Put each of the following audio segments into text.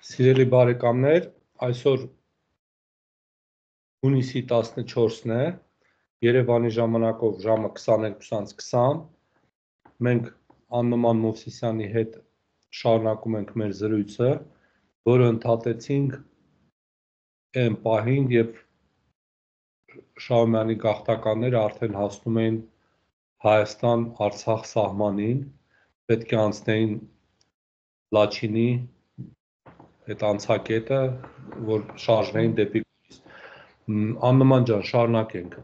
Սիրելի բարեկամներ, այսօր հունիսի 14-ն է, Երևանի ժամանակով ժամը 22:20, մենք Աննոման Մովսիսյանի հետ շարունակում ենք մեր զրույցը, որը ընդհատեցինք այն պահին, երբ Շահումյանի գաղթականները արդեն հասնում էին Հայաստան-Արցախ սահմանին, պետք է անցնեին Լաչինի այդ անցակետը, որ շարժվեին դեպի Գորիս։ Աննման ջան, շարունակենք։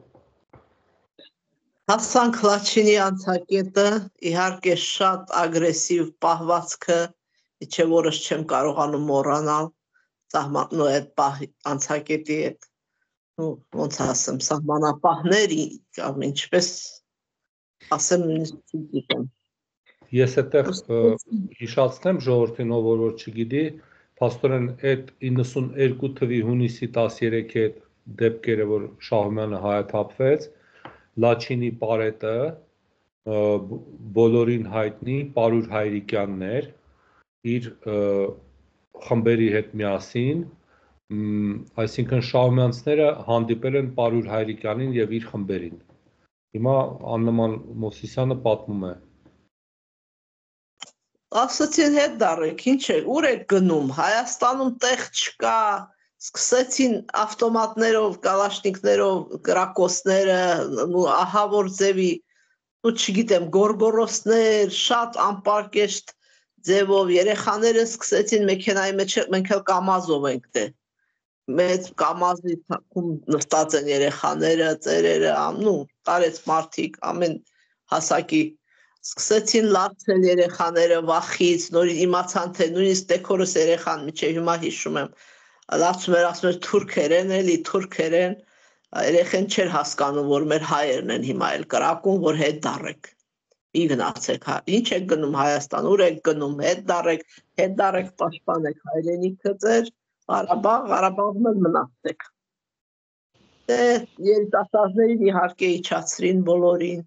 Հասանք Լաչինի անցակետը, իհարկե շատ ագրեսիվ պահվածքը, իչե որս չեմ կարողանում մոռանալ սահմանու այդ անցակետի հետ, ոնց ասեմ, սահմանապահների կամ ինչպես ասեմ, նույնիսկ չգիտեմ։ Ես այդտեղ հիշացնեմ ժողովրդին, ով որ չգիտի, փաստորեն այդ 92 թվի հունիսի 13-ի այդ դեպքերը, որ Շահումյանը հայաթափվեց, Լաչինի պարետը բոլորին հայտնի Պարուր Հայրիկյանն էր, իր խմբերի հետ միասին, այսինքն Շահումյանցները հանդիպել են Պարուր Հայրիկյանին եւ իր խմբերին։ Հիմա Աննման Մովսիսյանը պատմում է։ Ասացին հետ դարեք, ինչ է, ուր եք գնում, Հայաստանում տեղ չկա, սկսեցին ավտոմատներով, կալաշնիկներով, կրակոցները, ահա որ ձևի, չգիտեմ, գորգորոսներ, շատ անպարկեշտ ձևով, երեխաները սկսեցին մեքենայի մեջ, մենք էլ կամազով ենք դե, մեծ կամազի թակում նստած են երեխաները, ծերերը, տարեց մարդիկ, ամեն հասակի, սկսեցին լացել երեխաները վախից, նորից իմացան, թե նույնիսկ դեքորս երեխան, միջև հիմա հիշում եմ, լացում էր, ասում էր թուրքեր են, էլի թուրքեր են, երեխեն չէր հասկանում, որ մեր հայերն են հիմա էլ կրակում, որ հետ դարեք, մի գնացեք, ինչ եք գնում Հայաստան, ուր եք գնում, հետ դարեք պաշտպանեք հայրենիքը ձեր, Ղարաբաղում էլ մնացեք։ Դե երիտասարդներին իհարկե իջացրին բոլորին,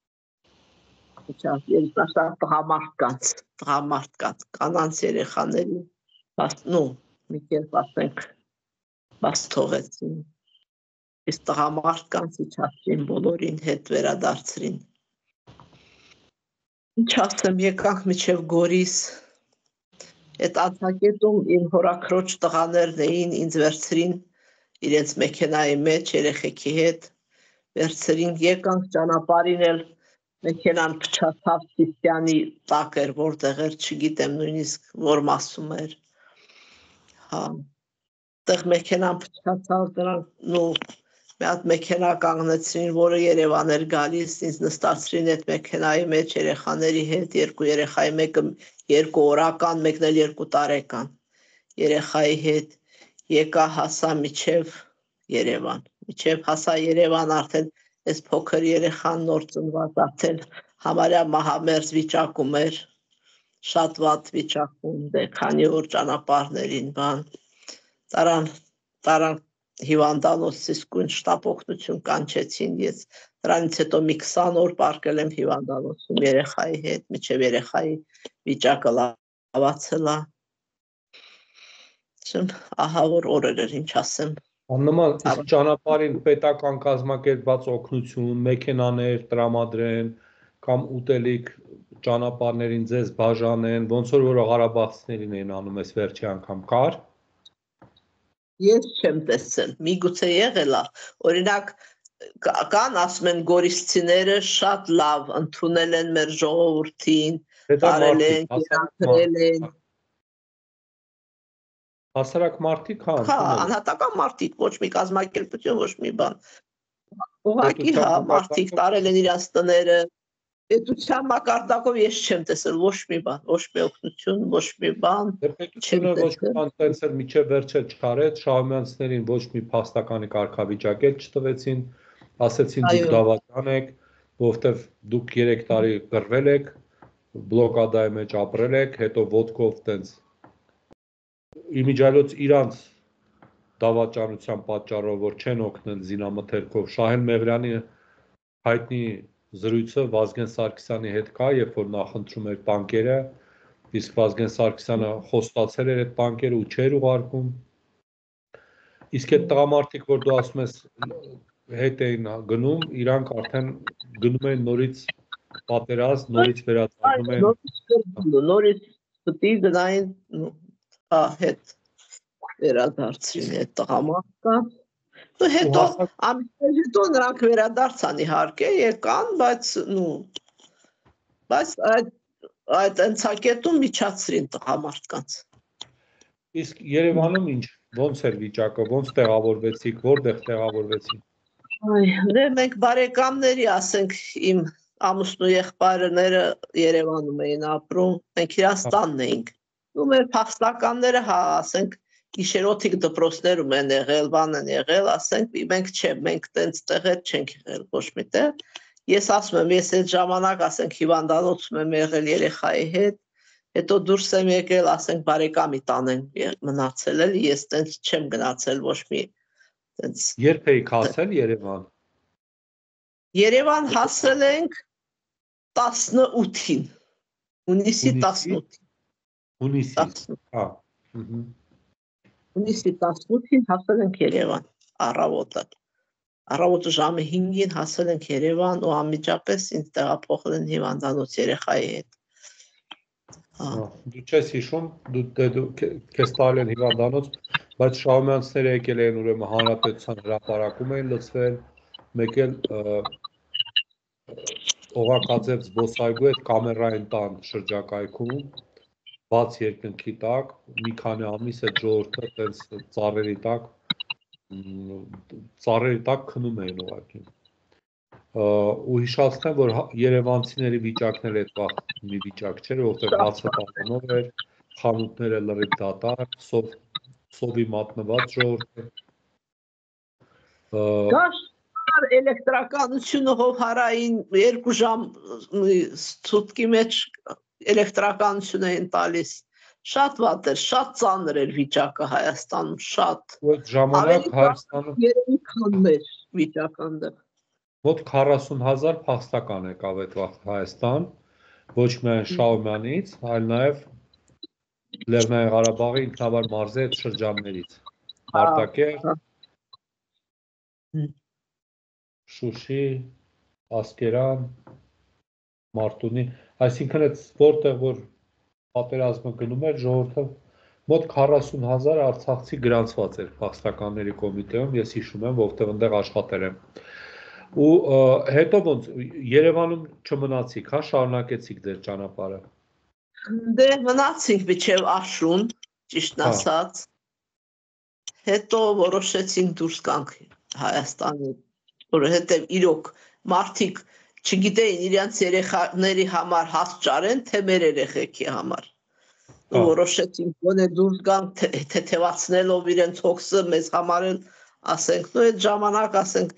երիտասարդ տղամարդկանց, կանանց երեխաներին, մի կերպ ասենք, բաց թողեցին, իսկ տղամարդկանց իջացրին բոլորին, հետ վերադարձրին։ Ինչ ասեմ, եկանք մինչև Գորիս, այդ անցակետում իմ հորաքրոջ տղաներն էին, ինձ վերցրին իրենց մեքենայի մեջ, երեխեքի հետ, վերցրին, եկանք ճանապարհին էլ մեքենան փչացավ Սիսիանի տակ էր, որտեղ էր, չգիտեմ նույնիսկ որ մասում էր։ Այդտեղ մեքենան փչացավ, դրանք մի հատ մեքենա կանգնեցրին, որը Երևան էր գալիս, ինձ նստացրին այդ մեքենայի մեջ երեխաների հետ, երկու երեխայի, մեկը 2 օրական, մեկն էլ 2 տարեկան երեխայի հետ, եկա հասա միջև Երևան, միջև հասա Երևան արդեն այս փոքր երեխան նոր ծնված արդեն համարյա մահամերձ վիճակում էր, շատ վատ վիճակում, դե քանի օր ճանապարհներին բան, տարան հիվանդանոց իսկույն շտապօգնություն կանչեցին, ես դրանից հետո մի 20 օր պարկել եմ հիվանդանոցում երեխայի հետ, մինչև երեխայի վիճակը լավացել է, ահա որ օրեր էր, ինչ ասեմ։ Աննման, իսկ ճանապարհին պետական կազմակերպված օգնություն, մեքենաներ տրամադրեն կամ ուտելիք ճանապարհներին ձեզ բաժանեն, ոնց որ Ղարաբաղցիներին էին անում այս վերջի անգամ կար։ Ես չեմ տեսել, միգուցե եղել է, օրինակ կան ասում են գորիսցիները շատ լավ ընդունել են մեր ժողովրդին, տարել են, կերակրել են։ Հասարակ մարդիկ, հա, անհատական մարդիկ, ոչ մի կազմակերպություն, ոչ մի բան։ Ուղղակի հա, մարդիկ տարել են իրենց տները։ Պետության մակարդակով ես չեմ տեսել ոչ մի բան, ոչ մի օգնություն, ոչ մի բան։ Պետությունը ոչ մի բան տեսել միջև վերջը չարեց, Շահումյանցիներին ոչ մի փաստականի կարգավիճակ էլ չտվեցին, ասեցին դուք դավաճան եք, որովհետև դուք 3 տարի կռվել եք, բլոկադայի մեջ ապրել եք, հետո ոտքով տենց իմիջիայլոց իրանց դավաճանության պատճառով, որ չեն օգնել զինամթերքով, Շահեն Մեղրյանի հայտնի զրույցը Վազգեն Սարգսյանի հետ կա, երբ որ նախընտրում էր տանկերը, Իսկ Վազգեն Սարգսյանը խոստացել էր այդ բանկերը ու չէր ուղարկում։ Իսկ այդ տղամարդիկ, որ դու ասում ես հետ էին գնում, իրանք արդեն գնում են նորից պատերազմ, նորից վերադառնում են։ Նորից պետք է գնային հետ վերադարձին այդ տղամարդկանց։ Ու հետո ամիսներ հետո նրանք վերադարձան իհարկե, եկան, բայց այդ ընցակետում միջացրին տղամարդկանց։ Իսկ Երևանում ինչ, ոնց էր վիճակը, ոնց տեղավորվեցիք, որտեղ տեղավորվեցիք։ Դե մենք բարեկամների, ասենք, իմ ամուսնու եղբայրները Երևանում էին ապրում, մենք իրանց տանն էինք։ Ու մեր փախստականները, ասենք, գիշերօթիկ դպրոցներում են եղել, բան են եղել, ասենք, մենք չէ, մենք տենց տեղեր չենք եղել ոչ միտեղ։ Ես ասում եմ, ես այդ ժամանակ, ասենք, հիվանդանոցում եմ եղել երեխայի հետ, հետո դուրս եմ եկել, ասենք, բարեկամի տան եմ մնացել, էլի ես տենց չեմ գնացել ոչ մի տենց։ Երբ էիք հասել Երևան։ Երևան հասել ենք 18-ին, հունիսի 18-ին։ Հունիսի, հա։ Հունիսի 18-ին հասել ենք Երևան, առավոտը ժամը 5-ին հասել ենք Երևան ու անմիջապես ինձ տեղափոխել են հիվանդանոց երեխայի հետ։ Դու չես հիշում, դու քեզ տալել են հիվանդանոց, բայց Շահումյանցները եկել են ուրեմն հանրապետության հրապարակում էին լցվել, մեկ էլ Օղակաձև զբոսայգու այդ կամերային տան շրջակայքում, բաց երկնքի տակ, մի քանի ամիս այդ ժողովուրդը տենց ծառերի տակ քնում էին ուղղակի։ Ու հիշացնեմ, որ երևանցիների վիճակն էլ այդ վաղ մի վիճակ չէր, որտեղ հացը տալանով էր, խանութները լրիվ դատարկ, սովի մատնված ժողովուրդը։ Էլեկտրականությունը հովհարային 2 ժամ սուտկի մեջ էլեկտրականություն էին տալիս։ Շատ վատ էր, շատ ծանր էր վիճակը Հայաստանում, շատ։ Այդ ժամանակ Հայաստանում երևի քան մեր վիճակը։ Մոտ 40,000 փախստական եկավ այդ վաղ Հայաստան, ոչ միայն Շահումյանից, այլ նաև Լեռնային Ղարաբաղի ինքնավար մարզի այդ շրջաններից։ Արտակեր, Շուշի, Ասկերան, Մարտունի, այսինքն այդ որտեղ որ պատերազմը գնում էր ժողովուրդը մոտ 40,000 արցախցի գրանցված էր փախստականների կոմիտեում, ես հիշում եմ, որտեղ այնտեղ աշխատել եմ։ Ու հետո ոնց Երևանում չմնացիք, հա, շարունակեցիք ձեր ճանապարհը։ Դե մնացինք մինչև Աշուն, ճիշտն ասած։ Հետո որոշեցինք դուրս գանք Հայաստանից, որովհետև իրոք մարդիկ չգիտեին իրենց երեխաների համար հաց ճարեն, թե մեր երեխեքի համար։ Ու որոշեցինք գոնե դուրս գանք թեթևացնելով իրենց հոգսը մեզ համար էլ, ասենք, նո այդ ժամանակ, ասենք,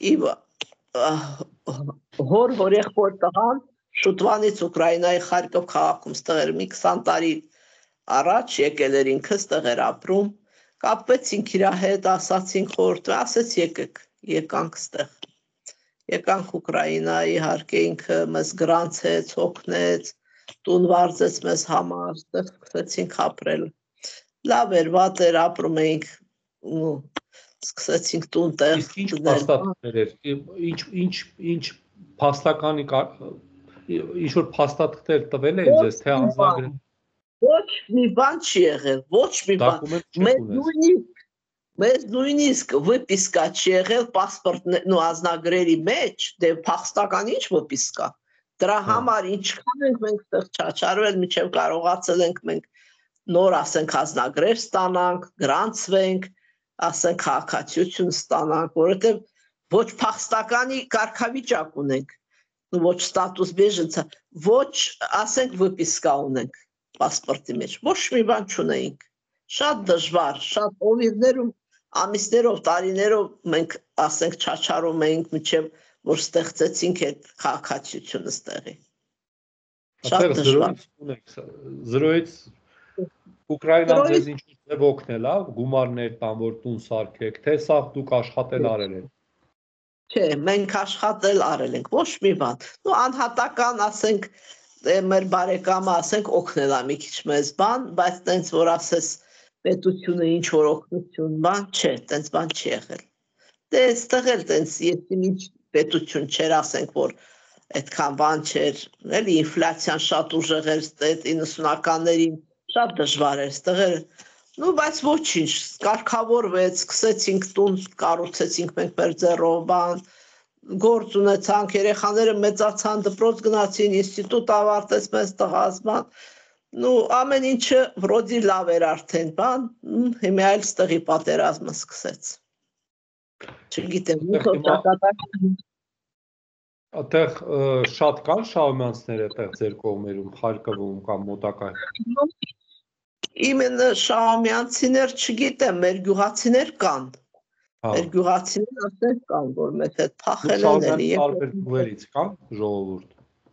հոր եղբոր տղան շուտվանից Ուկրաինայի Խարկով քաղաքում ստեղեր մի 20 տարի առաջ եկել էր ինքը ստեղեր ապրում, կապվեցինք իր հետ, ասացինք խորհուրդ, ասեց եկանք ստեղ։ Եկանք Ուկրաինա, իհարկե ինքը մեզ գրանցեց, օգնեց, տուն վարձեց մեզ համար, ստեղ սկսեցինք ապրել։ Լավ էր, վատ էր, ապրում էինք, սկսեցինք տուն տեղ։ Իսկ ինչ փաստաթղթեր էր, ինչ փաստականի ինչ որ փաստաթղթեր տվել էին ձեզ, թե անձնագրեր։ Ոչ մի բան չի եղել, ոչ մի բան։ Մեզ նույնիսկ վիպիսկա չի եղել պասպորտ ու անձնագրերի մեջ, դե փախստական ինչ վիպիսկա։ Դրա համար ինչքան ենք մենք ստեղ չաչարվել, մինչև կարողացել ենք մենք նոր, ասենք, անձնագրեր ստանանք, գրանցվենք, ասենք, քաղաքացիություն ստանանք, որովհետև ոչ փախստականի կարգավիճակ ունենք, ոչ ստատուս բեժենցա, ոչ, ասենք, վիպիսկա ունենք պասպորտի մեջ, ոչ մի բան չունեինք։ Շատ դժվար, շատ օվիրներում, ամիսներով, տարիներով մենք, ասենք, չաչարում էինք, մինչև որ ստեղծեցինք այդ քաղաքացիությունը ստեղի։ Շատ դժվար։ Զրոյից Ուկրաինան ձեզ ինչ-որ օգնել, հա, գումարներ տան, որ տուն սարքեք, թե սա դուք աշխատել արել եք։ Չէ, մենք աշխատել արել ենք, ոչ մի բան։ Ու անհատական, ասենք, մեր բարեկամը ասենք օգնել է մի քիչ մեզ բան, բայց տենց որ ասես պետությունը ինչ որ օգնություն բան, չէ, տենց բան չի եղել։ Դե այստեղ էլ տենց եթե ինչ պետություն չէր, ասենք որ այդքան բան չէր, էլի ինֆլյացիան շատ ուժեղ էր 90-ականներին, շատ դժվար էր այստեղ էր։ Ну, բայց ոչինչ, կարգավորվեց, սկսեցինք տուն, կառուցեցինք մենք մեր ձեռով բան, գործ ունեցանք, երեխաները մեծացան, դպրոց գնացին, ինստիտուտ ավարտեց մեզ տղաս բան։ Ну, ամեն ինչը վրոդի լավ էր արդեն, բան, հիմա այլ ստեղի պատերազմը սկսեց։ Չգիտեմ, ո՞նց ճակատակ։ Այդտեղ շատ կան շահումյանցներ այդտեղ ձեր կողմերում, Խարկովում կամ մոտակա։ Իմենը շահումյանցիներ չգիտեմ, մեր գյուղացիներ կան։ Մեր գյուղացիներ ասենք կան, որ մեծ այդ փախել են էլի։ Տարբեր գյուղերից կան ժողովուրդ։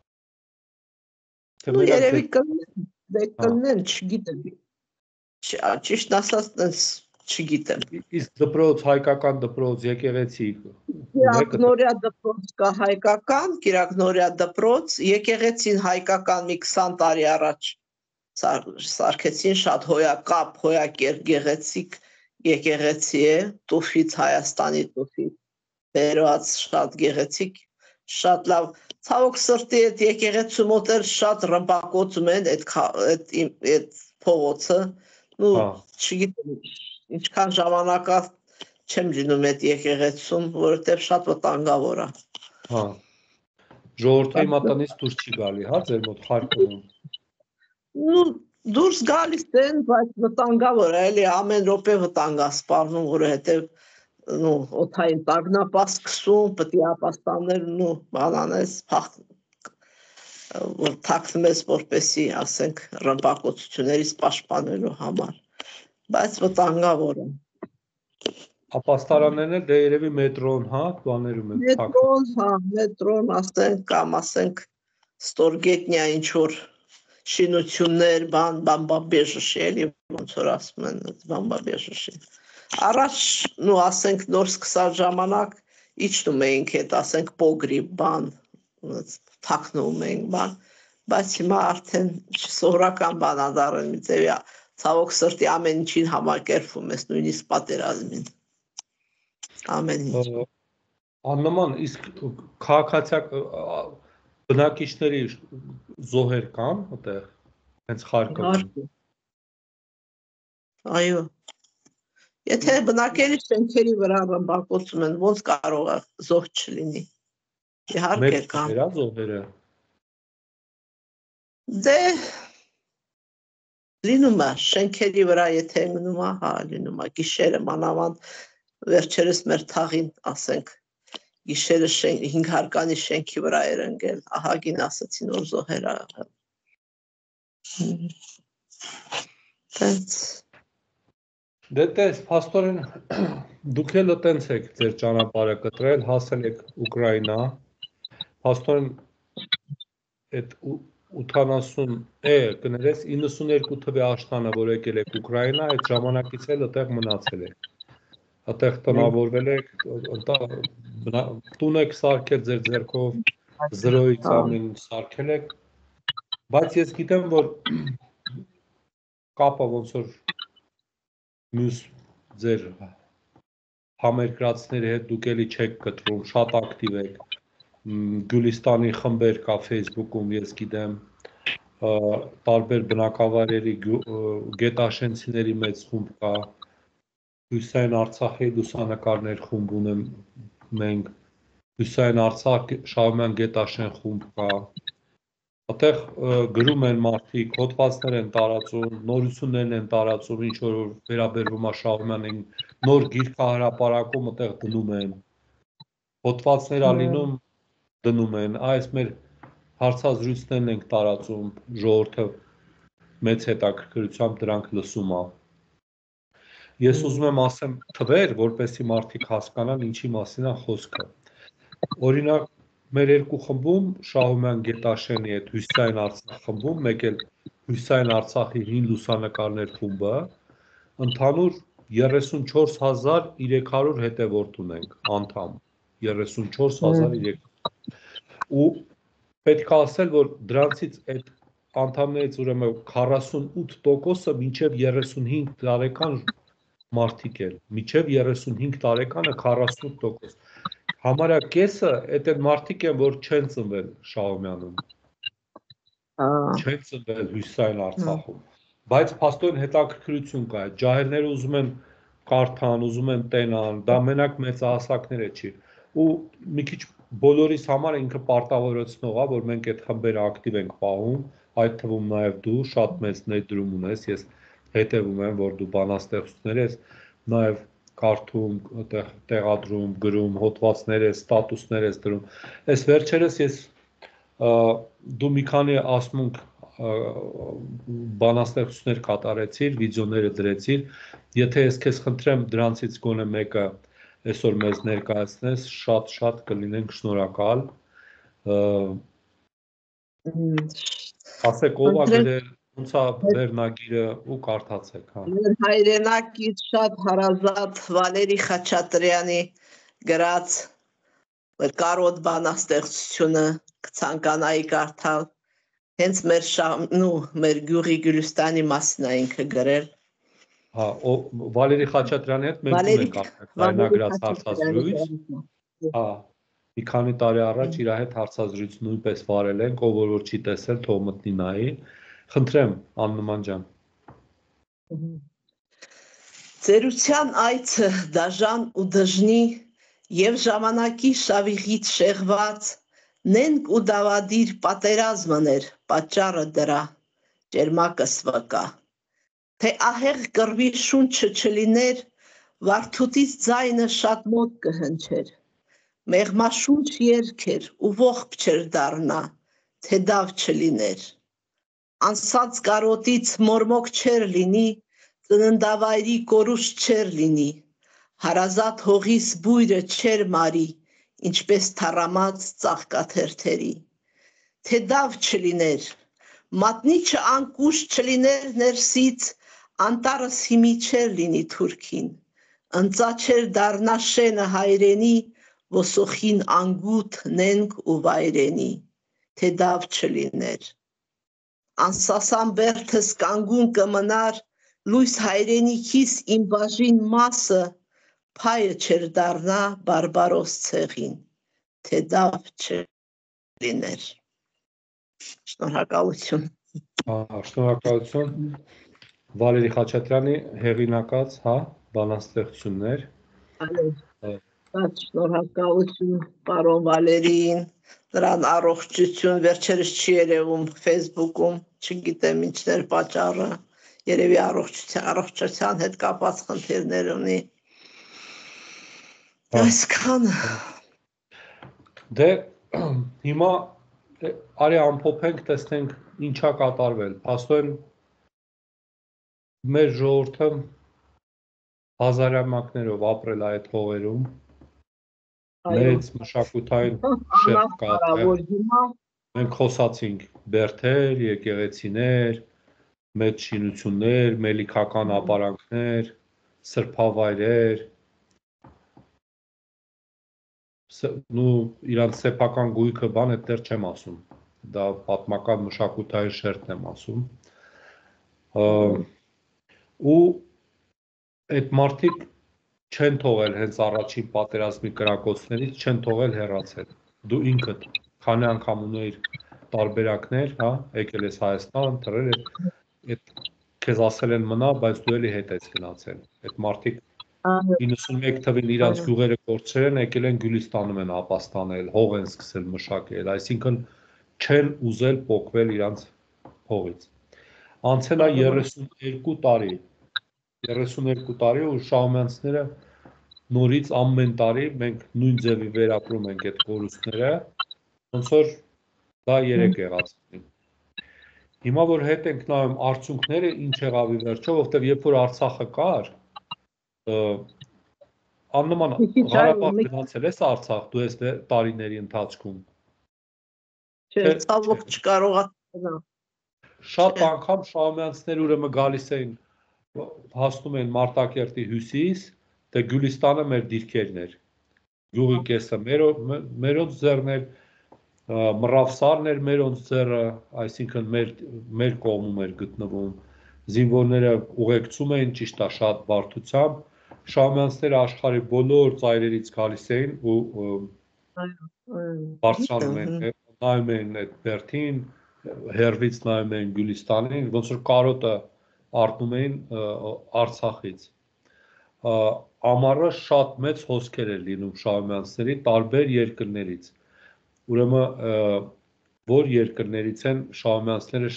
Ну, երևի կլնեն, չգիտեմ։ Ճիշտ ասած, չգիտեմ։ Իսկ դպրոց, հայկական դպրոց, եկեղեցի։ Կիրակնորյա դպրոց կա հայկական, Կիրակնորյա դպրոց, եկեղեցին հայկական մի 20 տարի առաջ սարքեցին շատ հոյակապ, հոյակեր գեղեցիկ եկեղեցի է, տուֆից Հայաստանի տուֆից բերված շատ գեղեցիկ, շատ լավ։ Ցավոք սրտի այդ եկեղեցու մոտ էլ շատ ռմբակոծում են այդ փողոցը։ Ну, չգիտեմ, ինչքան ժամանակա չեմ լինում այդ եկեղեցում, որովհետև շատ վտանգավոր է։ Հա։ Ժողովրդի մատնից դուրս չի գալի, հա, ձեր մոտ Խարկովում։ Ну, դուրս գալիս են, բայց վտանգավոր է, էլի ամեն րոպե վտանգ է սպառնում, որովհետև ну, օթային տագնապ սկսում, պետք է ապաստաններ, ну, բանանես, որ թաքնվես, որպեսի, ասենք, ռմբակոծություններից պաշտպանելու համար, բայց վտանգավոր է։ Ապաստարաններն էլ դե երևի մետրոն, հա, բաներում են թաքնվում։ Մետրոն, հա, մետրոն, ասենք, կամ ասենք, ստորգետնյա ինչ-որ շինություններ, բամբաբեժշի, էլի, ոնց որ ասում են, բամբաբեժշի։ Առաջ, ну, ասենք, նոր սկսած ժամանակ իջնում էինք այդ, ասենք, պոգրիբ բան, թաքնվում էինք բան, բայց հիմա արդեն սովորական բան ա դառել մի ձևի, ցավոք սրտի ամեն ինչին համակերպվում ես, նույնիսկ պատերազմին։ Ամեն ինչ։ Աննման, իսկ քաղաքացիակ բնակիչների զոհեր կան այդտեղ, հենց Խարկովում։ Այո։ Եթե բնակելի շենքերի վրա ռմբակոծում են, ոնց կարող է զոհ չլինի։ Իհարկե կան։ Մեր զոհերը։ Դե լինում է, շենքերի վրա եթե ընկնում է, հա, լինում է, գիշերը մանավանդ վերջերս մեր թաղին, ասենք, գիշերը 5 հարկանի շենքի վրա էր ընկել, ահագին ասացին, որ զոհեր ա եղել։ Տենց։ Դե տես, փաստորեն դուք էլ տենց եք ձեր ճանապարհը կտրել, հասել եք Ուկրաինա։ Փաստորեն այդ 80 կներես 92 թվի աշնանը, որ եկել եք Ուկրաինա, այդ ժամանակից էլ այդտեղ մնացել եք։ Այդտեղ տնավորվել եք, տուն եք սարքել ձեր ձեռքով, զրոյից ամեն սարքել եք, բայց ես գիտեմ, որ կապը ոնց որ մյուս ձեր համերկրացիների հետ դուք էլի չեք կտրում, շատ ակտիվ եք, Գյուլիստանի խմբեր կա Facebook-ում, ես գիտեմ, տարբեր բնակավայրերի գետաշենցիների մեծ խումբ կա, Հյուսային Արցախի լուսանկարներ խումբ ունեմ մենք, Հյուսային Արցախ Շահումյան գետաշեն խումբ կա, այդտեղ գրում են մարդիկ, հոդվածներ են տարածում, նորություններն են տարածում, ինչ որ վերաբերվում է Շահումյանին, նոր գիրքահրապարակում այդտեղ դնում են, հոդվածներ ա լինում դնում են, այս մեր հարցազրույցներն ենք տարածում, ժողովուրդը մեծ հետաքրքրությամբ դրանք լսում է։ Ես ուզում եմ ասեմ թվեր, որպեսզի մարդիկ հասկանան ինչի մասին է խոսքը։ Օրինակ, մեր երկու խմբում Շահումյան գետաշենի հետ Հյուսային Արցախ խմբում, մեկ էլ Հյուսային Արցախի հին լուսանկարներ խումբը, ընդհանուր 34300 հետևորդ ունենք, անդամ, 34300 ու պետք է ասել, որ դրանցից այդ անդամներից ուրեմն 48%-ը մինչև 35 տարեկան մարդիկ են, մինչև 35 տարեկանը 48%։ Համարյա կեսը այդ մարդիկ են, որ չեն ծնվել Շահումյանում, չեն ծնվել Հյուսիսային Արցախում, բայց փաստորեն հետաքրքրություն կա, ջահելները ուզում են կարդան, ուզում են տենան, դա մենակ մեծահասակները չի, ու մի քիչ բոլորիս համար ինքը պարտավորեցնող է, որ մենք այդ խմբերը ակտիվ ենք պահում, այդ թվում նաև դու շատ մեծ ներդրում ունես, ես հետևում եմ, որ դու բանաստեղծություններ ես, նաև կարդում, տեղադրում, գրում, հոդվածներ ես, ստատուսներ ես դրում։ Այս վերջերս ես դու մի քանի ասմունք բանաստեղծություններ կատարեցիր, վիդեոները դրեցիր, եթե ես քեզ խնդրեմ դրանցից գոնե մեկը այսօր մեզ ներկայացնես, շատ կլինենք շնորհակալ։ Ասեք ով է գրել, ոնց է վերնագիրը ու կարդացեք, հա։ Հայրենակից շատ հարազատ Վալերի Խաչատրյանի գրած կարոտ բանաստեղծությունը կցանկանայի կարդալ, հենց մեր գյուղի Գյուլիստանի մասին է ինքը գրել։ Հա, Վալերի Խաչատրյանի հետ մենք ունենք կայնագրած հարցազրույց։ Հա, մի քանի տարի առաջ իր հետ հարցազրույց նույնպես վարել ենք, ով որ չի տեսել, թող մտնի նայի։ Խնդրեմ, Աննման ջան։ Ծերության այցը դաժան ու դժնի եւ ժամանակի շավիղից շեղված նենք ու դավադիր պատերազմն էր պատճառը դրա ջերմակս վկա թե ահեղ կռվի շունչը չլիներ վարդուտից ձայնը շատ մոտ կհնչեր մեղմաշունչ երգեր ու ողբ չեր դառնա թե դավ չլիներ անսած կարոտից մորմոք չեր լինի ծննդավայրի կորուստ չեր լինի հարազատ հողիս բույրը չեր մարի ինչպես թառամած ծաղկաթերթերի թե դավ չլիներ մատնիչը անկուշ չլիներ ներսից անտառս հիմի չեր լինի թուրքին ընծա չեր դառնա շենը հայրենի ոսոխին անգութ նենք ու վայրենի թե դավ չլիներ անսասան բերդս կանգուն կմնար լույս հայրենիքիս իմ բաժին մասը փայը չեր դառնա բարբարոս ցեղին թե դավ չլիներ Շնորհակալություն Շնորհակալություն Վալերի Խաչատրյանի հեղինակած, հա, բանաստեղծություններ Շնորհակալություն պարոն Վալերիին նրան առողջություն վերջերս չի երևում Facebook-ում չգիտեմ ինչներ պատճառը երևի առողջության հետ կապված խնդիրներ ունի այսքանը Դե հիմա արի ամփոփենք, տեսնենք ինչա կատարվել փաստորեն մեր ժողովուրդը հազարամյակներով ապրել է այդ հողերում մեծ մշակութային շերտ կա մենք խոսացինք բերդեր, եկեղեցիներ մեծ շինություններ, մելիքական ապարանքներ, սրբավայրեր ու իրանց սեփական գույքը բան այդտեղ չեմ ասում դա պատմական մշակութային շերտն եմ ասում ու այդ մարդիկ չեն թողել հենց առաջին պատերազմի կրակոցներից չեն թողել հեռացել դու ինքդ քանի անգամ ունեիր տարբերակներ հա եկել ես Հայաստան թռել այդ քեզ ասել են մնա բայց դու էլի հետ ես գնացել այդ մարդիկ 91 թվին իրանց գյուղերը կորցրել են, եկել են Գյուլիստանում են ապաստանել, հող են սկսել մշակել, այսինքն չեն ուզել պոկվել իրանց հողից։ Անցել է 32 տարի ու շահումյանցիները նորից ամեն տարի մենք նույն ձևի վերապրում ենք այդ կորուստները, ոնց որ դա 3 եղած լինի։ Հիմա որ հետ ենք նայում արդյունքները ինչ եղավ ի վերջո, որովհետև երբ որ Արցախը կար Աննման Ղարաբաղ գնացել ես Արցախ դու ես տարիների ընթացքում Չէ, ցավոք չկարողացա Շատ անգամ շահումյանցիները ուրեմն գալիս էին հասնում են Մարտակերտի հյուսիս դե Գյուլիստանը մեր դիրքերն էր գյուղի կեսը մերոց ձեռներ մռավսարն էր մեր օնցերը, այսինքն մեր կողմում էր գտնվում, զինվորները ուղեկցում էին ճիշտ է շատ բարդությամբ, շահումյանցները աշխարհի բոլոր ծայրերից գալիս էին ու բարձրանում էին, նայում էին այդ բերդին, հեռվից նայում էին Գյուլիստանին, ոնց որ կարոտը առնում էին Արցախից։ Ամառը շատ մեծ հոսքեր էր լինում շահումյանցների տարբեր երկրներից։ Ուրեմն որ երկրներից են շահումյանցները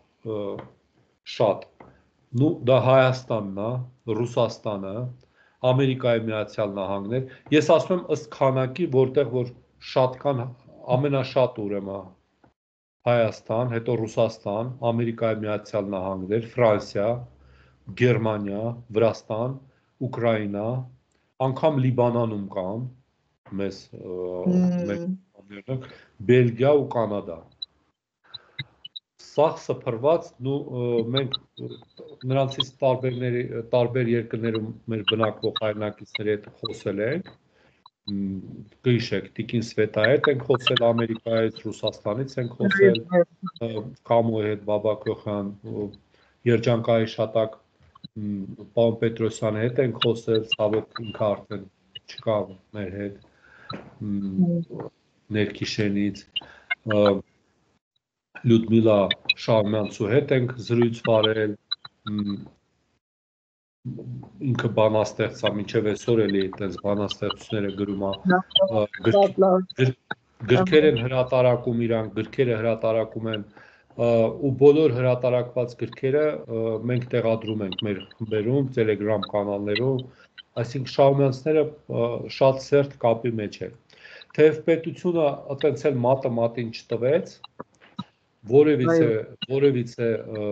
շատ։ Ну դա Հայաստանն է, Ռուսաստանը, Ամերիկայի Միացյալ Նահանգներ։ Ես ասում եմ ըստ քանակի, որտեղ որ շատ կան, ամենաշատ ուրեմն Հայաստան, հետո Ռուսաստան, Ամերիկայի Միացյալ Նահանգներ, Ֆրանսիա, Գերմանիա, Վրաստան, Ուկրաինա, անգամ Լիբանանում կան մեզ Բելգիա ու Կանադա։ Սաղ սփռված, մենք նրանցից տարբեր երկրներում մեր բնակվող հայրենակիցների հետ խոսել ենք, կհիշեք, Տիկին Սվետայի հետ ենք խոսել, Ամերիկայից, Ռուսաստանից ենք խոսել, Կամոյի հետ Բաբակոխյան, երջանկայի շատակ պարոն Պետրոսյանի հետ ենք խոսել, ցավոք ինքը արդեն չկա մեր հետ, ներքիշենից, Լյուդմիլա Շահումյանցու հետ ենք զրույց վարել, ինքը բանաստեղծ է, մինչև այսօր էլի այդպես բանաստեղծությունները գրում է, գրքեր են հրատարակում իրանք, գրքերը հրատարակում են ու բոլոր հրատարակված գրքերը մենք տեղադրում ենք մեր խմբերում, Telegram կանալներում, այսինքն Շահումյանցները շատ սերտ կապի մեջ են։ Թեև պետությունը այտենց էլ մատը մատին չտվեց, որևիցե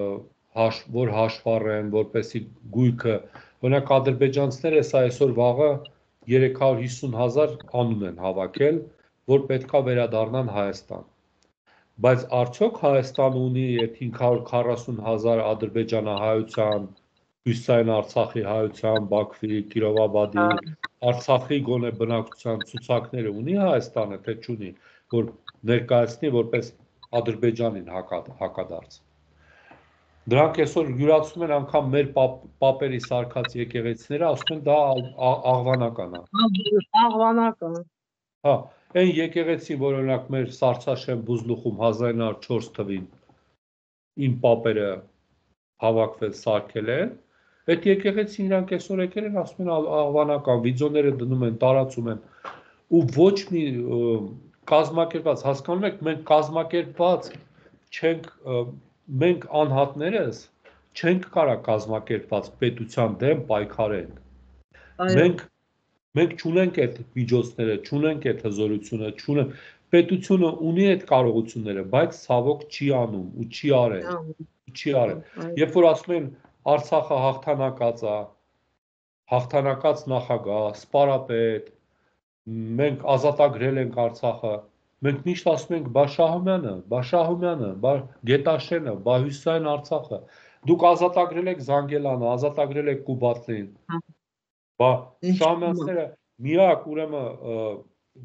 որ հաշվառեն, որպեսի գույքը, օրինակ ադրբեջանցիները սա այսօր վաղը 350,000 անուն են հավաքել, որ պետքա վերադառնան Հայաստան։ Բայց արդյոք Հայաստանը ունի այդ 540,000 ադրբեջանահայության, Հյուսիսային Արցախի հայության, Բաքվի, Կիրովաբադի, Արցախի գոնե բնակչության ցուցակները ունի Հայաստանը, թե չունի, որ ներկայացնի որպես Ադրբեջանին հակադարձ։ Դրանք այսօր յուրացում են անգամ մեր պապերի սարքած եկեղեցիները, ասում են դա աղվանական է։ Աղվանական։ Հա, այն եկեղեցին, որ օրինակ մեր Սարցաշեն Բուզլուխում 1904 թվին իմ պապերը հավաքվել սարքել են, այդ եկեղեցին իրանք այսօր եկել են, ասում են աղվանական, վիդեոները դնում են, տարածում են, ու ոչ մի կազմակերպված, հասկանում եք, մենք կազմակերպված չենք, մենք անհատներս չենք կարա կազմակերպված պետության դեմ պայքարենք։ Մենք չունենք այդ միջոցները, չունենք այդ հզորությունը, չունենք։ Պետությունը ունի այդ կարողությունները, բայց ցավոք չի անում ու չի արել։ Երբ որ ասում են Արցախը հաղթանակած է, հաղթանակած նախագահ, սպարապետ, մենք ազատագրել ենք Արցախը, մենք միշտ ասում ենք բա Շահումյանը, բա Գետաշենը, բա Հյուսիսային Արցախը, դուք ազատագրել եք Զանգելանը, ազատագրել եք Կուբատնին, բա Շահումյանցները միակ ուրեմն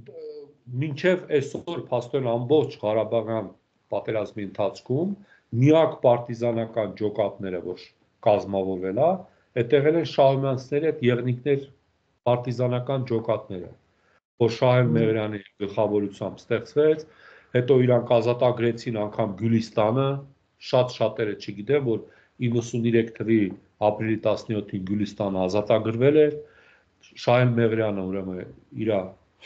մինչև այսօր փաստորեն ամբողջ Ղարաբաղյան պատերազմի ընթացքում միակ պարտիզանական ջոկատները, որ կազմավորվել է, այդտեղ են Շահումյանցների այդ եղնիկներ պարտիզանական ջոկատները, որ Շահեն Մեղրյանի գլխավորությամբ ստեղծվեց, հետո իրանք ազատագրեցին անգամ Գյուլիստանը, շատերը չգիտեն, որ 93 թվի ապրիլի 17-ին Գյուլիստանը ազատագրվել էր, Շահեն Մեղրյանը ուրեմն իրա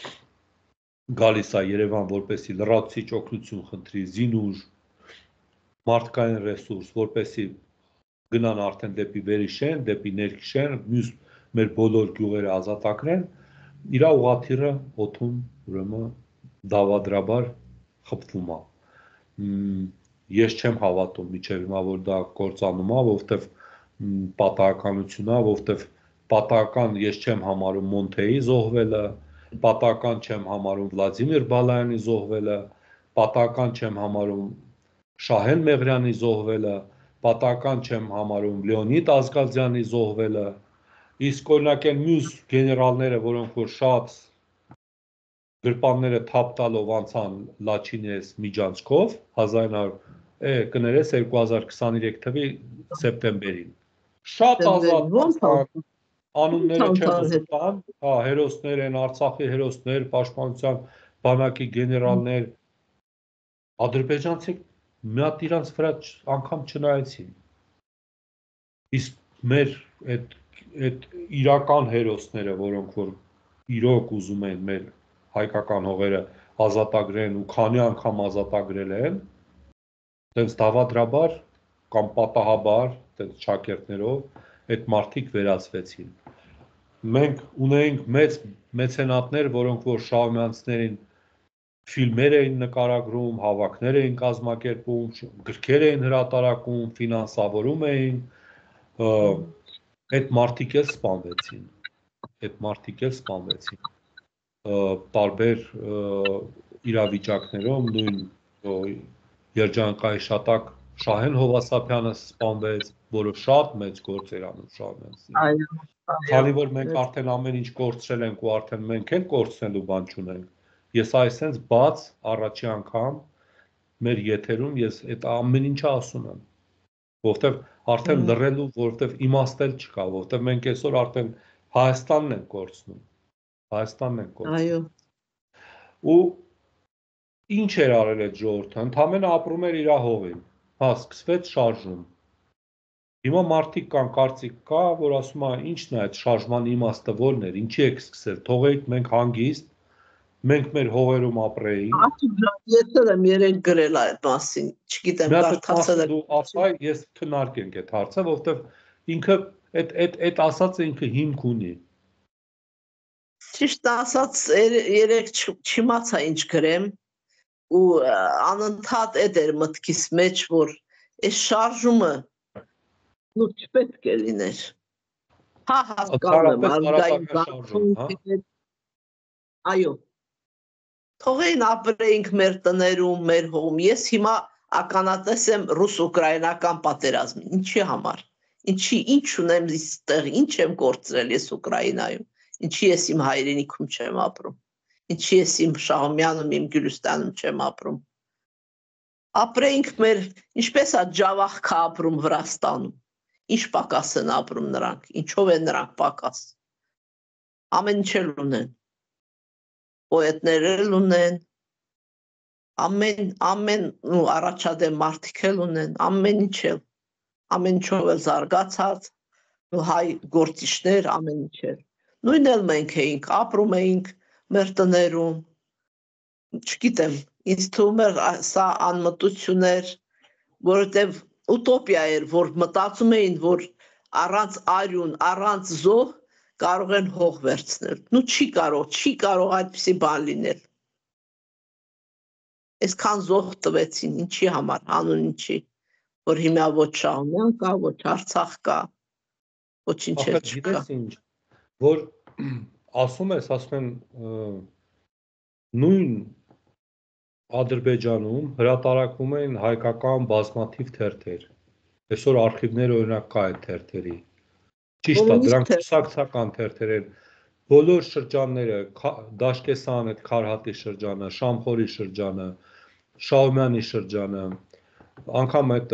գալիս է Երևան, որպեսի լրացուցիչ օգնություն խնդրի, զինուժ, մարդկային ռեսուրս, որպեսի գնան արդեն դեպի Վերիշեն, դեպի Ներքիշեն, մյուս մեր բոլոր գյուղերը ազատագրեն, իրա ուղղաթիռը օդում ուրեմն դավադրաբար խփվում է։ Ես չեմ հավատում մինչև հիմա, որ դա կործանում է, որովհետև պատահականություն է, որովհետև պատահական ես չեմ համարում Մոնթեի զոհվելը, պատահական չեմ համարում Վլադիմիր Բալայանի զոհվելը, պատահական չեմ համարում Շահեն Մեղրյանի զոհվելը, պատահական չեմ համարում Լեոնիդ Ազգազյանի զոհվելը, իսկ օրինակ այն մյուս գեներալները, որոնք որ շատ գրպանները թափ տալով անցան Լաչինես միջանցքով 2023 թվի սեպտեմբերին։ Շատ ազատ անցան, անունները չեմ ուզում տան, հա, հերոսներ են, Արցախի հերոսներ, պաշտպանության բանակի գեներալներ, ադրբեջանցիք մի հատ իրանց վրա անգամ չնայեցին։ Իսկ մեր այդ իրական հերոսները, որոնք որ իրոք ուզում են մեր հայկական հողերը ազատագրեն ու քանի անգամ ազատագրել են, տենց դավադրաբար կամ պատահաբար, տենց ճակերտներով այդ մարդիկ վերացվեցին։ Մենք ունեինք մեծ մեցենատներ, որոնք որ Շահումյանցներին ֆիլմեր էին նկարագրում, հավաքներ էին կազմակերպում, գրքեր էին հրատարակում, ֆինանսավորում էին, այդ մարդիկ էլ սպանվեցին, տարբեր իրավիճակներում, նույն երջանկահիշատակ Շահեն Հովասափյանը սպանվեց, որը շատ մեծ գործ էր անում Շահումյանցին։ Քանի որ մենք արդեն ամեն ինչ կորցրել ենք ու արդեն մենք էլ կորցնելու բան չունենք, ես այսենց բաց առաջի անգամ մեր եթերում ես այդ ամեն ինչը ասում եմ, որովհետև արդեն լռելու, որովհետև իմաստել չկա, որովհետև մենք այսօր արդեն Հայաստանն ենք կորցնում։ Այո։ Ու ինչ էր արել այդ ժողովուրդը, ընդամենը ապրում էր իր հողին, հա, սկսվեց շարժում։ Հիմա մարդիկ կան, կարծիք կա, որ ասում է, ինչն է այդ շարժման իմաստը որն էր, ինչի եք սկսել, թողեիք մենք հանգիստ, մենք մեր հողերում ապրեինք։ Ես եմ երեք գրել այդ մասին, չգիտեմ, կարդացել եմ։ Դու ասա, ես քննարկենք այդ հարցը, որովհետև ինքը այդ ասածը ինքը հիմք ունի։ Ճիշտ ասած, երեք չիմացա ինչ գրեմ ու անընդհատ այդ էր մտքիս մեջ, որ այս շարժումը չպետք է լիներ։ Հա, հասկանում եմ, ազգային շարժում, այո։ Թողեին ապրեինք մեր տներում, մեր հողում։ Ես հիմա ականատես եմ ռուս-ուկրաինական պատերազմին։ Ինչի համար։ Ինչ ունեմ այստեղ, ինչ եմ կորցրել ես Ուկրաինայում։ Ինչի ես իմ հայրենիքում չեմ ապրում։ Ինչի ես իմ Շահումյանում, իմ Գյուլստանում չեմ ապրում։ Ապրեինք մեր, ինչպես է Ջավախքը ապրում Վրաստանում։ Ինչ պակաս են ապրում նրանք, ինչով են նրանք պակաս։ Ամեն ինչ էլ ունեն։ Պոետներ էլ ունեն, ամեն առաջադեմ մարդիկ էլ ունեն, ամեն ինչ էլ, ամեն ինչով էլ զարգացած, հայ գործիչներ, ամեն ինչ էլ։ Նույն էլ մենք էինք, ապրում էինք մեր տներում, չգիտեմ, ինձ թվում էր սա անմտություն էր, որովհետև ուտոպիա էր, որ մտածում էին, որ առանց արյուն, առանց զոհ կարող են հող վերցնել։ Նու չի կարող այդպիսի բան լինել։ Այսքան զոհ տվեցին, ինչի համար, հանուն ինչի, որ հիմա ոչ Շահումյան կա, ոչ Արցախ կա, ոչինչ էլ չկա։ Որ ասում են նույն Ադրբեջանում հրատարակվում են հայկական բազմաթիվ թերթեր։ Այսօր արխիվներ օրինակ կա այդ թերթերի։ Ճիշտ է, դրանք կուսակցական թերթեր են։ Բոլոր շրջանները, Դաշկեսան, այդ Քարհատի շրջանը, Շամխորի շրջանը, Շահումյանի շրջանը, անգամ այդ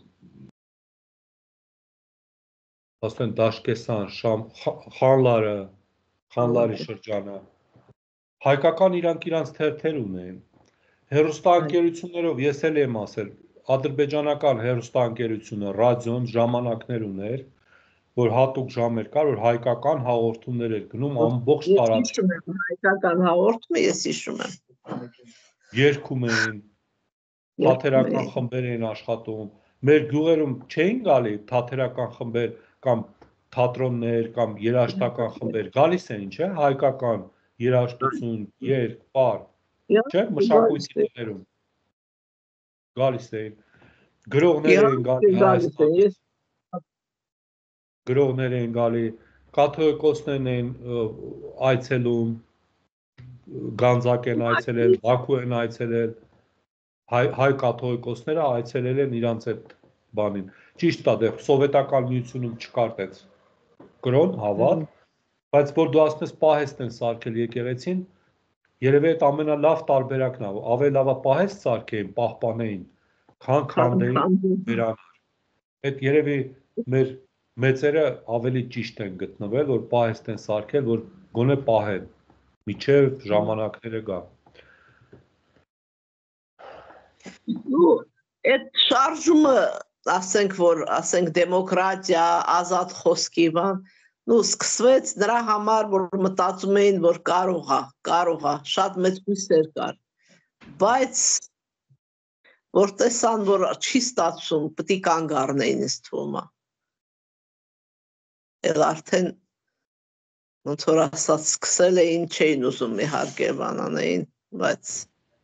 ասեն Դաշկեսան, Խանլարի շրջանը, հայկական իրանց թերթեր ունեն։ Հեռուստաընկերություններով ես էլ եմ ասել, ադրբեջանական հեռուստաընկերությունը ռադիոն ժամանակներ ուներ, որ հատուկ ժամեր կար, որ հայկական հաղորդումներ էր գնում ամբողջ տարածքում։ Հայկական հաղորդումը ես հիշում եմ։ Երգում էին, թատերական խմբեր էին աշխատում։ Մեր գյուղերում չէին գալի թատերական խմբեր կամ թատրոններ կամ երաժշտական խմբեր, գալիս էին, չէ՞, հայկական երաժշտություն, երգ, պար, չէ՞, մշակույթի տներում գալիս էին, գրողներ էին գալի Հայաստանից, գրողներ էին գալի, կաթողիկոսներն էին այցելում, Գանձակ են այցելել, Բաքու են այցելել, հայ կաթողիկոսները այցելել են իրանց այդ բանին։ Ճիշտ է, դեռ սովետական միությունում չկար այդպես կրոն, հավատ, բայց որ դու ասես պահեստ են սարքել եկեղեցին, Երևի այդ ամենալավ տարբերակն է, ավելի լավ է պահես սարքեին, պահպանեին, քան քանդեին վերանար։ Այդ երևի մեր մեծերը ավելի ճիշտ են գտնվել, որ պահեստ են սարքել, որ գոնե պահեն, միջև ժամանակները գա։ Ու այդ շարժումը, ասենք դեմոկրատիա, ազատ խոսքի բան, սկսվեց նրա համար, որ մտածում էին, որ կարող է, շատ մեծ հույսեր կար, բայց որ տեսան, որ չի ստացվում, պետք է կանգ առնեին, ինձ թվում է։ Էլ արդեն ոնց որ ասած սկսել էին, չէին ուզում իհարկե բանանային, բայց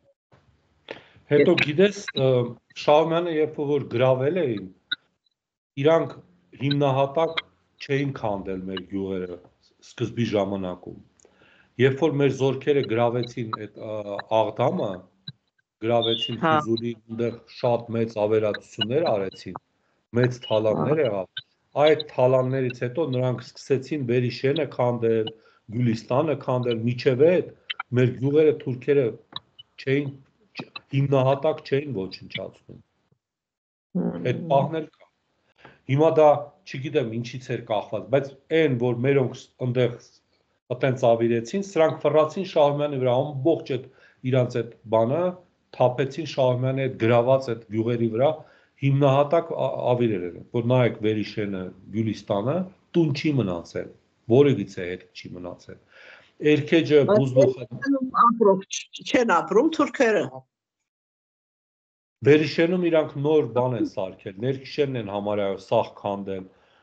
Հետո գիտես, Շահումյանը երբ որ գրավել էին, իրանք հիմնահատակ չէին քանդել մեր գյուղերը սկզբի ժամանակում։ Երբ որ մեր զորքերը գրավեցին այդ Աղդամը, գրավեցին Ֆյուզուլի, այնտեղ շատ մեծ ավերածություններ արեցին, մեծ թալաններ եղավ։ Այդ թալաններից հետո նրանք սկսեցին Վերիշենը քանդել, Գյուլիստանը քանդել, միջև այդ մեր գյուղերը թուրքերը չէին հիմնահատակ չէին ոչնչացնում։ Այդ պահն էլ կա։ Հիմա դա չգիտեմ ինչից էր կախված, բայց այն որ մերոնք այնտեղ այտենց ավիրեցին, սրանք ֆռացին Շահումյանի վրա, ամբողջ այդ իրանց այդ բանը թափեցին Շահումյանի այդ գրաված այդ գյուղերի վրա, հիմնահատակ ավիրել են, որ նայեք Վերիշենը, Գյուլիստանը, տուն չի մնացել, որևիցե հետ չի մնացել։ Էրքեջը, Բուզլուխը չեն ապրում թուրքերը։ Վերիշենում իրանք նոր բան են սարքել, ներքիշերն են համարյա սաղ քանդել,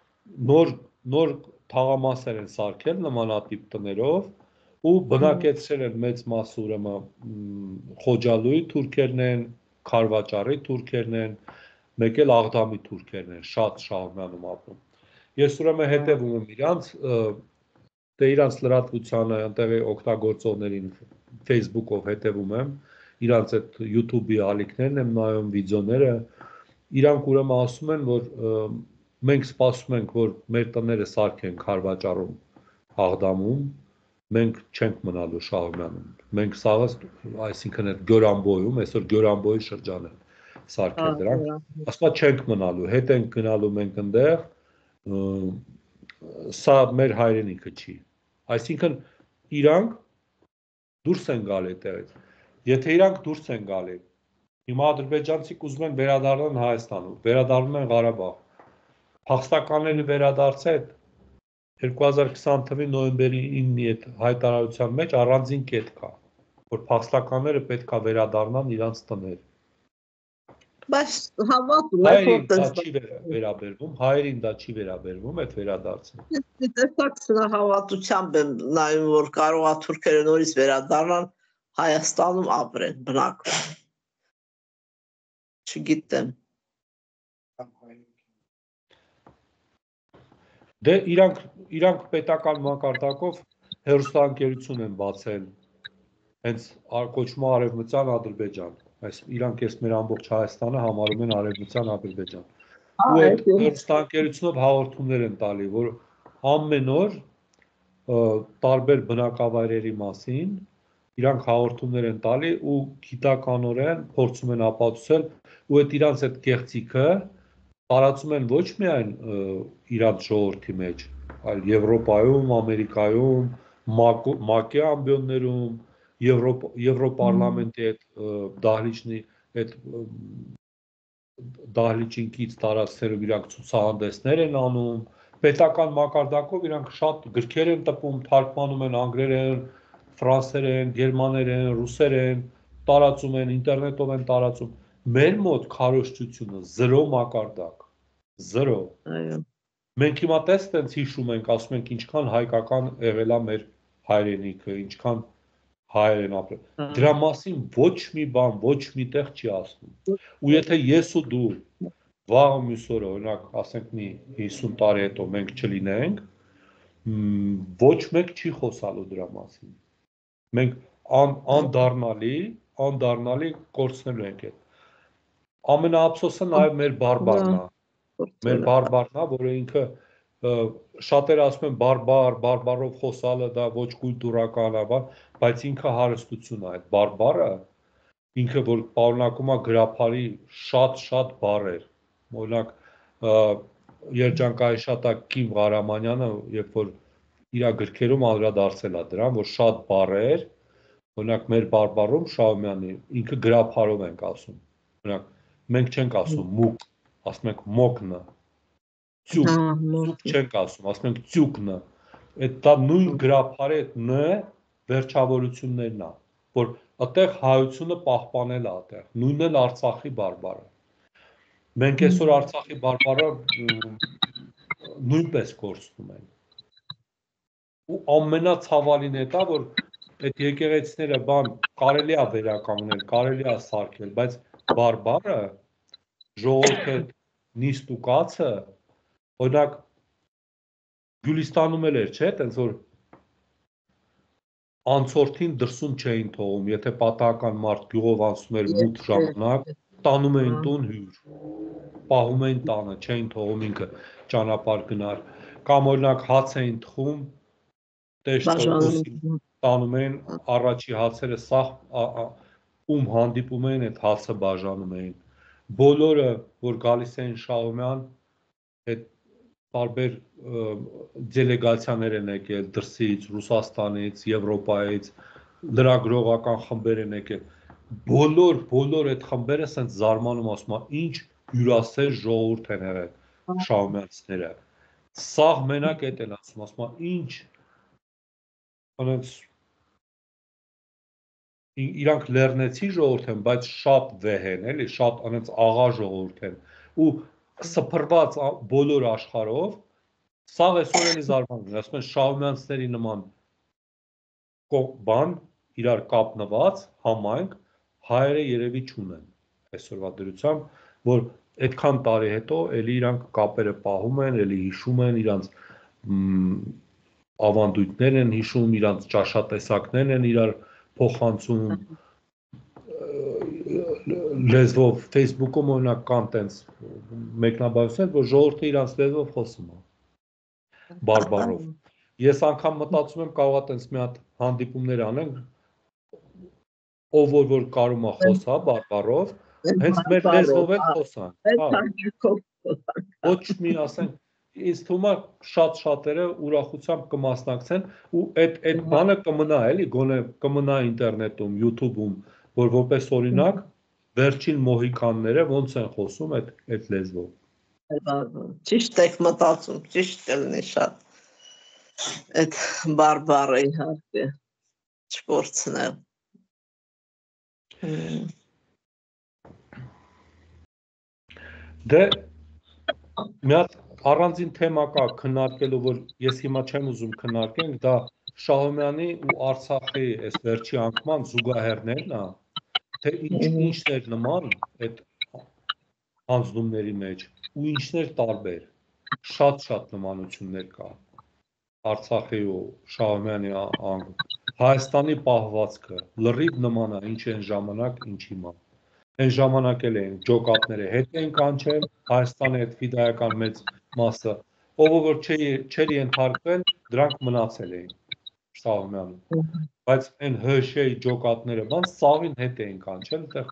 նոր թաղամասեր են սարքել նմանատիպ տներով ու բնակեցրել են մեծ մասը ուրեմն Խոջալույի թուրքերն են, Քարվաճարի թուրքերն են, մեկ էլ Աղդամի թուրքերն են, շատ Շահումյանում ապրում։ Ես ուրեմն հետևում եմ իրանց, դե իրանց լրատվությանը, այնտեղի օգտագործողներին Facebook-ով հետևում եմ, իրանց այդ YouTube-ի ալիքներն եմ նայում, վիդեոները, իրանք ուրեմն ասում են, որ մենք սպասում ենք, որ մեր տները սարքեն Քարվաճարում, Աղդամում, մենք չենք մնալու Շահումյանում, մենք սաղը, այսինքն այդ Գորանբոյում, այսօր Գորանբոյի շրջան են սարքել դրանք, ասում չենք մնալու, հետ ենք գնալու մենք այնտեղ, սա մեր հայրենիքը չի, այսինքն իրանք դուրս են գալի այդտեղից, եթե իրանք դուրս են գալի, հիմա ադրբեջանցիք ուզում են վերադառնան Հայաստան, վերադառնում են Ղարաբաղ, փախստականների վերադարձը այդ 2020 թվականի նոյեմբերի 9-ի այդ հայտարարության մեջ առանձին կետ կա, որ փախստականները պետք է վերադառնան իրանց տներ։ Բայց հավատում Հայերին դա չի վերաբերվում, հայերին դա չի վերաբերվում այդ վերադարձը։ Տեսակ հավատությամբ եմ նայում, որ կարող է թուրքերը նորից վերադառնան Հայաստանում ապրեն, բնակվեն։ Չգիտեմ։ Դե իրանք պետական մակարդակով հեռուստաընկերություն են բացել, հենց կոչվում է Արևմտյան Ադրբեջան, այս իրանք ես մեր ամբողջ Հայաստանը համարում են Արևմտյան Ադրբեջան։ Ու այդ հեռուստաընկերությունով հաղորդումներ են տալի, որ ամեն օր տարբեր բնակավայրերի մասին իրանք հաղորդումներ են տալի ու գիտականորեն փորձում են ապացուցել ու այդ իրանց այդ կեղծիքը տարածում են ոչ միայն իրանց ժողովրդի մեջ, այլ Եվրոպայում, Ամերիկայում, ՄԱԿ-ի ամբիոններում, Եվրոպարլամենտի այդ դահլիճի այդ դահլիճինքից տարածքներով իրանք ցուցահանդեսներ են անում, պետական մակարդակով իրանք շատ գրքեր են տպում, թարգմանում են անգլերեն, ֆրանսերեն, գերմաներեն, ռուսերեն, տարածում են, ինտերնետով են տարածում։ Մեր մոտ քարոզչությունը 0 մակարդակ, 0։ Մենք հիմա տենց հիշում ենք, ասում ենք ինչքան հայկական եղել է մեր հայրենիքը, ինչքան հայեր են ապրել։ Դրա մասին ոչ մի բան, ոչ մի տեղ չի ասվում։ Ու եթե ես ու դու վաղ մյուս օրը, օրինակ, ասենք մի 50 տարի հետո մենք չլինենք, ոչ մեկ չի խոսալու դրա մասին։ Մենք անդառնալի կորցնելու ենք այդ։ Ամենաափսոսը նաև մեր բարբառն է։ Մեր բարբառն է, որը ինքը շատերը ասում են բարբարով խոսալը դա ոչ կուլտուրական է, բայց ինքը հարստություն է, այդ բարբարը ինքը որ պարունակում է գրափարի շատ բառեր, օրինակ երջանկայի շատ Կիմ Ղարամանյանը, երբ որ իր գրքերում անդրադարձել է դրան, որ շատ բառեր, օրինակ մեր բարբառում Շահումյանի ինքը գրափարով ենք ասում, օրինակ մենք չենք ասում մուկ, ասում ենք մոկնը, ծյուկ չենք ասում, ասում ենք ծյուկնը, այդ դա նույն գրափարի այդ ն վերջավորություններն է, որ այդտեղ հայությունը պահպանել է այդտեղ, նույնն էլ Արցախի բարբառը։ Մենք այսօր Արցախի բարբառը նույնպես կորցնում ենք։ Ու ամենացավալին է դա, որ այդ եկեղեցիները կարելի է վերականգնել, կարելի է սարքել, բայց բարբառը ժողովրդի նիստ ու կացը, օրինակ Գյուլիստանում էլ էր, չէ՞, տենց որ անցորդին դրսում չէին թողում, եթե պատահական մարդ գյուղով անցնում էր մութ ժամանակ, տանում էին տուն հյուր, պահում էին տանը, չէին թողում ինքը ճանապարհ գնար, կամ օրինակ հաց էին թխում, տեշտը տանում էին առաջի հացերը սաղ ում հանդիպում էին այդ հացը բաժանում էին, բոլորը որ գալիս էին Շահումյան, այդ տարբեր դելեգացիաներ են եկել դրսից, Ռուսաստանից, Եվրոպայից, լրագրողական խմբեր են եկել, բոլոր այդ խմբերը սենց զարմանում ասում են, ինչ հյուրասեր ժողովուրդ են եղել շահումյանցիները, սաղ մենակ էդ են ասում են, ինչ իրանք լեռնեցի ժողովուրդ են, բայց շատ վեհ են, էլի, շատ անենց աղա ժողովուրդ են, ու սփռված բոլոր աշխարհով, սաղ այսօր էլի զարմանում են, ասում են շահումյանցիների նման բան, իրար կապնված, համայնք, հայերը երևի չունեն այսօրվա դրությամբ, որ այդքան տարի հետո էլի իրանք կապերը պահում են, էլի հիշում են, իրանց ավանդույթներ են հիշում, իրանց ճաշատեսակներն են իրար փոխանցում, լեզվով Facebook-ում օրինակ կան տենց մեկնաբանություններ, որ ժողովուրդը իրանց լեզվով խոսում է, բարբառով։ Ես անգամ մտածում եմ կարող է տենց մի հատ հանդիպումներ անենք, ով որ կարում է խոսա բարբառով, հենց մեր լեզվով էլ խոսանք։ Ոչ մի ասենք, ինձ թվում է շատ-շատերը ուրախությամբ կմասնակցեն ու այդ բանը կմնա էլի, գոնե կմնա ինտերնետում, YouTube-ում, որ որպես օրինակ վերջին մոհիկանները ոնց են խոսում այդ լեզվով։ Ճիշտ եք մտածում, ճիշտ կլինի շատ։ Այդ բարբառը իհարկե չփորձնել։ Դե մի հատ առանձին թեմա կա քննարկելու, որ ես հիմա չեմ ուզում քննարկենք, դա Շահումյանի ու Արցախի այս վերջի անկման զուգահեռներն է, թե ինչն էր նման այդ հանձնումների մեջ ու ինչն էր տարբեր, շատ նմանություններ կա Արցախի ու Շահումյանի Հայաստանի պահվածքը լրիվ նման է, ինչ են ժամանակ, ինչ հիմա։ Այն ժամանակ էլ էին ջոկատները հետ էին կանչել, Հայաստանի այդ ֆիդայական մեծ մասը, ով որ չէր ենթարկվել, դրանք մնացել էին Շահումյանում։ Բայց այն ՀՇ-ի ջոկատները բան սաղին հետ էին կանչել, այդտեղ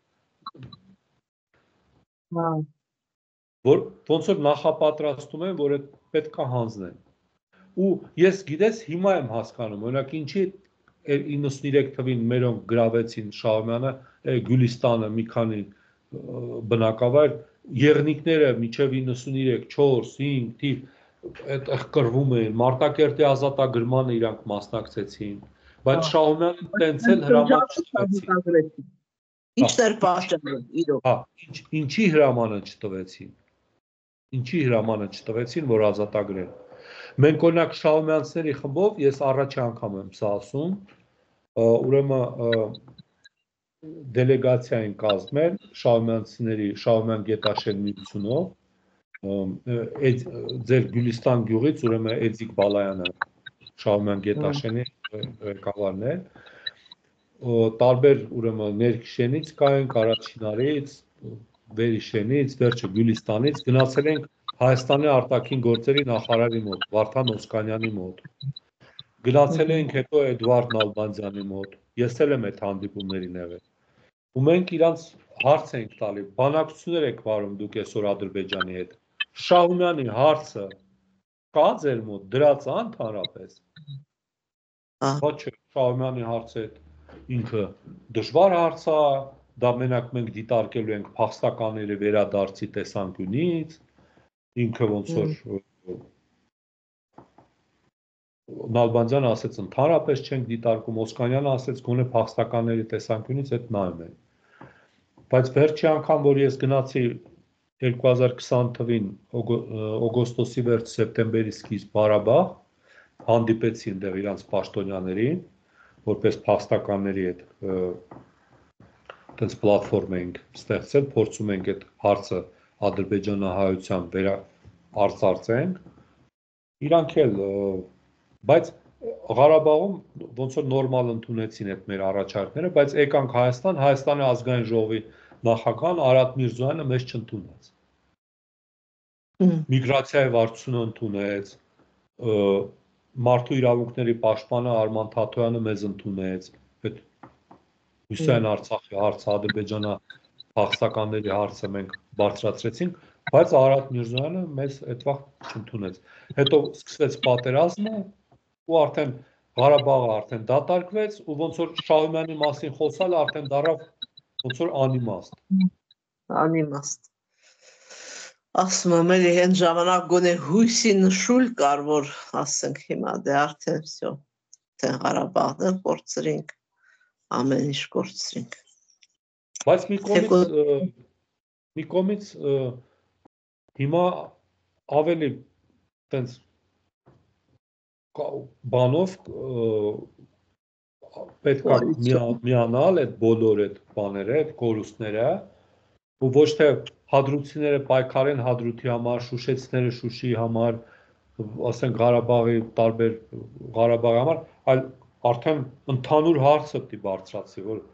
որ ոնց որ նախապատրաստում են, որ այդ պետք է հանձնեն։ Ու ես գիտես հիմա եմ հասկանում, օրինակ ինչի 93 թվին մերոնք գրավեցին Շահումյանը, Գյուլիստանը մի քանի բնակավայր, եղնիկները միջև 93, 4, 5 թիվ այդտեղ կռվում էին, Մարտակերտի ազատագրմանը իրանք մասնակցեցին, բայց Շահումյանը տենց էլ հրաման չտվեցին։ Ինչն էր պատճառը, իրոք։ Հա, ինչի հրամանը չտվեցին։ Ինչի հրամանը չտվեցին, որ ազատագրեն։ Մենք օրինակ Շահումյանցիների խմբով, ես առաջի անգամ եմ սա ասում, ուրեմն դելեգացիա են կազմել Շահումյանցիների Շահումյան Գետաշեն միությունով, ձեր Գյուլիստան գյուղից ուրեմն Էդիկ Բալայանը Շահումյան Գետաշենի ղեկավարն է, տարբեր ուրեմն Ներքշենից կային, Կարաչինարից, Վերիշենից, վերջը Գյուլիստանից գնացել ենք Հայաստանի արտաքին գործերի նախարարի մոտ, Վարդան Օսկանյանի մոտ։ Գնացել ենք հետո Էդվարդ Նալբանդյանի մոտ։ Ես էլ եմ այդ հանդիպումներին եղել։ Ու մենք իրանց հարց ենք տալի, բանակցություններ եք վարում դուք այսօր Ադրբեջանի հետ։ Շահումյանի հարցը կա ձեր մոտ, դրած է ընդհանրապես։ Ոչ, Շահումյանի հարցը ինքը դժվար հարց է, դա մենակ մենք դիտարկելու ենք փախստականների վերադարձի տեսանկյունից, ինքը ոնց որ Նալբանդյանը ասեց ընդհանրապես չենք դիտարկում, Օսկանյանը ասեց գոնե փախստականների տեսանկյունից այդ նայում են։ Բայց վերջի անգամ, որ ես գնացի 2020 թվին օգոստոսի վերջ սեպտեմբերի սկիզբ Ղարաբաղ, հանդիպեցի այնտեղ իրանց պաշտոնյաներին, որպես փախստականների հետ այդպես պլատֆորմ ենք ստեղծել, փորձում ենք այդ հարցը ադրբեջանահայության արծարծենք, իրանք էլ, բայց Ղարաբաղում ոնց որ նորմալ ընդունեցին այդ մեր առաջարկները, բայց եկանք Հայաստան, Հայաստանի ազգային ժողովի նախագահան Արադ Միրզոյանը մեզ չընդունեց։ Միգրացիայի վարչությունը ընդունեց, մարդու իրավունքների պաշտպանը Արման Թաթոյանը մեզ ընդունեց, այդ Հուսեյն Արցախի հարցը, Ադրբեջանա փախստականների հարցը մենք բարձրացրեցինք, բայց Արադ Միրզոյանը մեզ այդ վաղ չընդունեց։ Հետո սկսվեց պատերազմը ու արդեն Ղարաբաղը արդեն դատարկվեց ու ոնց որ Շահումյանի մասին խոսալը արդեն դառավ ոնց որ անիմաստ։ Անիմաստ։ Ասում եմ, էլի հենց ժամանակ գոնե հույսի նշույլ կար, որ ասենք հիմա դե արդեն всё, թե Ղարաբաղը կորցրինք, ամեն ինչ կորցրինք։ Բայց մի կողմից հիմա ավելի տենց բանով պետք է միանալ այդ բոլոր այդ բաները, այդ կորուստները ու ոչ թե հադրութիները պայքարեն հադրութի համար, շուշեցիները Շուշիի համար, ասենք Ղարաբաղի տարբեր Ղարաբաղի համար, այլ արդեն ընդհանուր հարցը պիտի բարձրացի, որ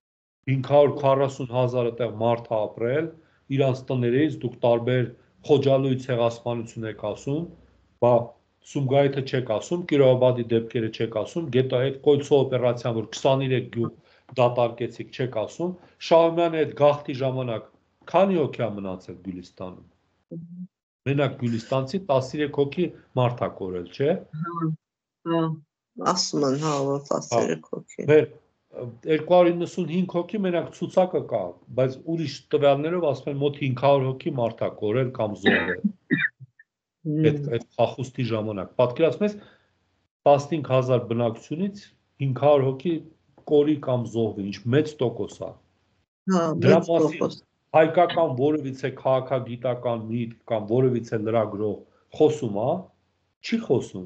540,000 տեղ մարդ է ապրել, իրանց տներից դուք տարբեր խոջալույց ցեղասպանություն եք ասում, բա Սումգայիթը չեք ասում, Կիրովաբադի դեպքերը չեք ասում, գետո այդ կոլցո օպերացիան, որ 23 գյուղ դատարկեցիք, չեք ասում, Շահումյանի այդ գաղթի ժամանակ քանի հոգի է մնացել Գյուլիստանում։ Մենակ Գյուլիստանցի 13 հոգի մարդ է կորել, չէ՞։ Ասում են, հա, որ 13 հոգի։ Մեր 295 հոգի մենակ ցուցակը կա, բայց ուրիշ տվյալներով ասում են մոտ 500 հոգի մարդ է կորել կամ զոհվել։ Այդ խախուստի ժամանակ։ Պատկերացնում ես 15000 բնակչությունից 500 հոգի կորի կամ զոհվի, ինչ մեծ տոկոս է։ Հա, Դրա մեծ տոկոս։ մասին հայկական որևիցե քաղաքագիտական միտք կամ որևիցե լրագրող խոսում է, չի խոսում։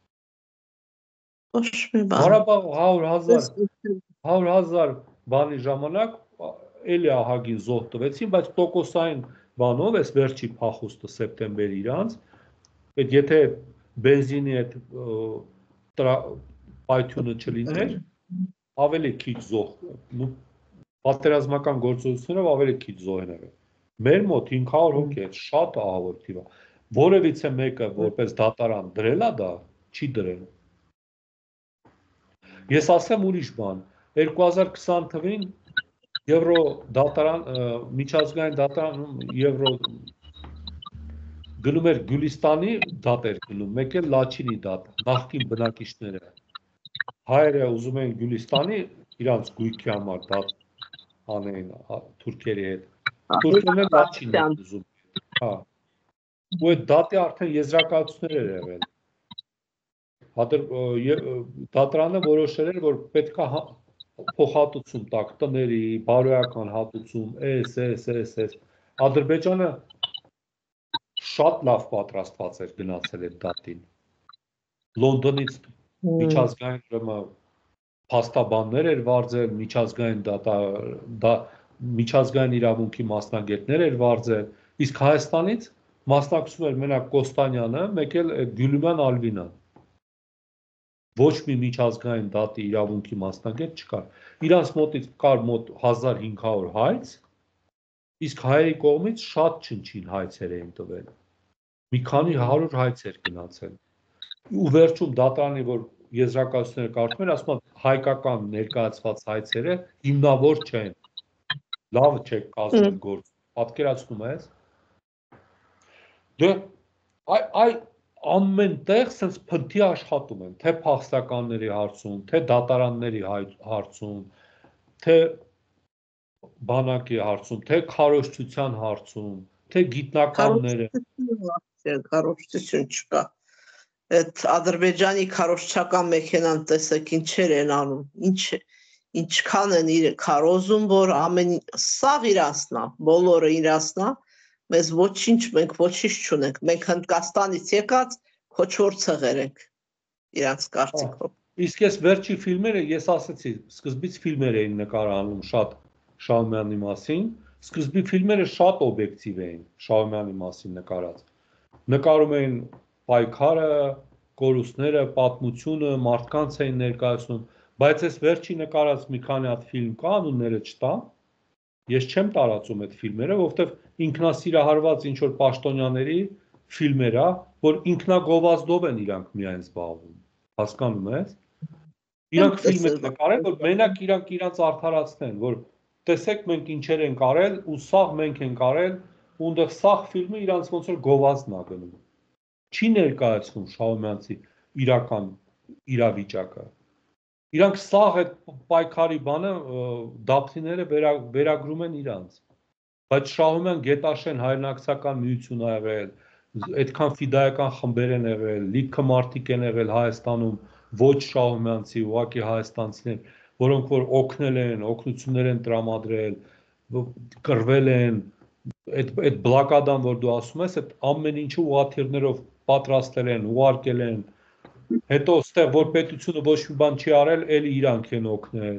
Ոչ մի բան։ Ղարաբաղ 100,000 բանի ժամանակ էլի ահագին զոհ տվեցին, բայց տոկոսային բանով էս վերջի փախուստը սեպտեմբերի իրանց, այդ եթե բենզինի այդ պայթյունը չլիներ, ավելի քիչ զոհ, պատերազմական գործողություններով ավելի քիչ զոհ են եղել։ Մեր մոտ 500 հոգի է, շատ ահավոր թիվ է։ Որևիցե մեկը որպես դատարան դրել է դա, չի դրել։ Ես ասեմ ուրիշ բան, 2020 թվին Եվրո դատարան, միջազգային դատարանում Եվրո գնում էր Գյուլիստանի դատ էր գնում, մեկ էլ Լաչինի դատ, նախկին բնակիչները։ Հայերը ուզում են Գյուլիստանի իրանց գույքի համար դատ անեն թուրքերի հետ։ Թուրքերն էլ Լաչինն են ուզում։ Հա։ Ու այդ դատի արդեն եզրակացություններ էր եղել։ Դատարանը որոշել էր, որ պետք է փոխհատուցում տակ տների, բարոյական հատուցում, էս։ Ադրբեջանը շատ լավ պատրաստված էր գնացել այդ դատին։ Լոնդոնից միջազգային փաստաբաններ էր վարձել, միջազգային իրավունքի մասնագետներ էր վարձել, իսկ Հայաստանից մասնակցում էր մենակ Կոստանյանը, մեկ էլ Գյուլիման Ալվինան։ Ոչ մի միջազգային դատի իրավունքի մասնագետ չկար։ Իրանց մոտից կար մոտ 1500 հայց, իսկ հայերի կողմից շատ չնչին հայցեր էին տվել։ մի քանի 100 հայցեր գնացել։ Ու վերջում դատարանի որ եզրակացությունները կարդում են, ասում են հայկական ներկայացված հայցերը հիմնավոր չեն։ Լավ չեք կազմել գործ։ Պատկերացնում ես։ Դե այ ամեն տեղ sense փնթի աշխատում են, թե փախստականների հարցում, թե դատարանների հարցում, թե բանակի հարցում, թե քարոզչության հարցում, թե գիտնականները։ Քարոզչություն չկա։ Այդ Ադրբեջանի քարոզչական մեքենան տեսեք ինչեր են անում, ինչքան են քարոզում, որ ամեն սաղ իրանցնա, բոլորը իրանցնա, մեզ ոչինչ, մենք ոչինչ չունենք, մենք Հնդկաստանից եկած քոչվոր ցեղեր ենք իրանց կարծիքով։ Իսկ ես վերջի ֆիլմերը, ես ասացի, սկզբից ֆիլմեր էին նկարահանում շատ Շահումյանի մասին, սկզբի ֆիլմերը շատ օբյեկտիվ էին Շահումյանի մասին նկարած։ Նկարում էին պայքարը, կորուստները, պատմությունը, մարդկանց էին ներկայացնում, բայց այս վերջի նկարած մի քանի հատ ֆիլմ կա, անունները չտամ։ Ես չեմ տարածում այդ ֆիլմերը, որովհետև ինքնասիրահարված ինչ որ պաշտոնյաների ֆիլմեր է, որ ինքնագովազդով են իրանք միայն զբաղվում։ Հասկանում ես։ Իրանք ֆիլմ են նկարել, որ մենակ իրանք արդարացնեն, որ տեսեք մենք ինչեր ենք արել ու սաղ մենք ենք արել, ու այնտեղ սաղ ֆիլմը իրանք ոնց որ գովազդն է գնում։ Չի ներկայացնում Շահումյանցի իրական իրավիճակը։ Իրանք սաղ այդ պայքարի բանը դափնիները վերագրում են իրանց։ Բայց Շահումյան Գետաշեն հայրենակցական միություն ա եղել, այդքան ֆիդայական խմբեր են եղել, լիքը մարդիկ են եղել Հայաստանում, ոչ Շահումյանցի, ուղղակի հայաստանցիներ, որոնք որ օգնել են, օգնություններ են տրամադրել, կռվել են, այդ բլոկադան, որ դու ասում ես, այդ ամեն ինչը ուղղաթիռներով պատրաստել են, ուղարկել են, հետո ստեղ որ պետությունը ոչ մի բան չի արել, էլի իրանք են օգնել։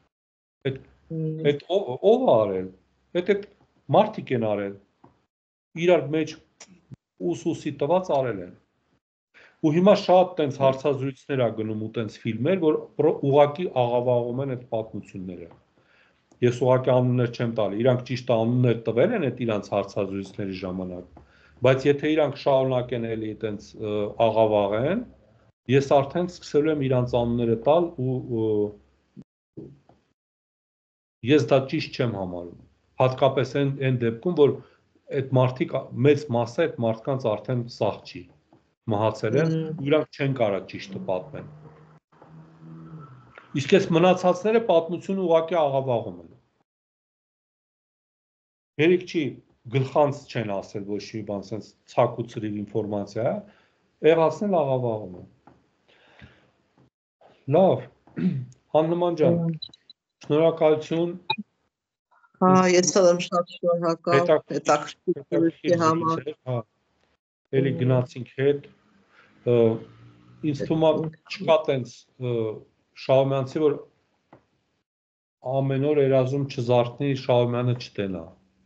Այդ ով է արել։ Այդ մարդիկ են արել։ Իրար մեջ ուսի տված արել են։ Ու հիմա շատ տենց հարցազրույցներ ա գնում ու տենց ֆիլմեր, որ ուղակի աղավաղում են այդ պատմությունները։ Ես ուղակի անուններ չեմ տալի, իրանք ճիշտ անուններ տվել են այդ իրանց հարցազրույցների ժամանակ, բայց եթե իրանք շարունակեն էլի տենց աղավաղեն, ես արդեն սկսելու եմ իրանց անունները տալ ու ես դա ճիշտ չեմ համարում։ Հատկապես այն դեպքում, որ այդ մարդիկ մեծ մասը այդ մարդկանց արդեն սաղ չի մահացել են, ու իրանք չեն կարող ճիշտը պատմեն։ Իսկ այս մնացածները պատմությունը ուղղակի աղավաղում են։ Հերիք չի գլխանց չեն ասել ոչ մի բան, sense ցակ ու ծրիվ ինֆորմացիա, եղածն էլ աղավաղում են։ Լավ, Աննման ջան, շնորհակալություն։ Հա, ես եմ շատ շնորհակալ հետաքրքիր համար։ Հա, էլի գնացինք հետ։ Ինձ թվում է չկա տենց Շահումյանցի, որ ամեն օր երազում չզարթնի Շահումյանը չտենա։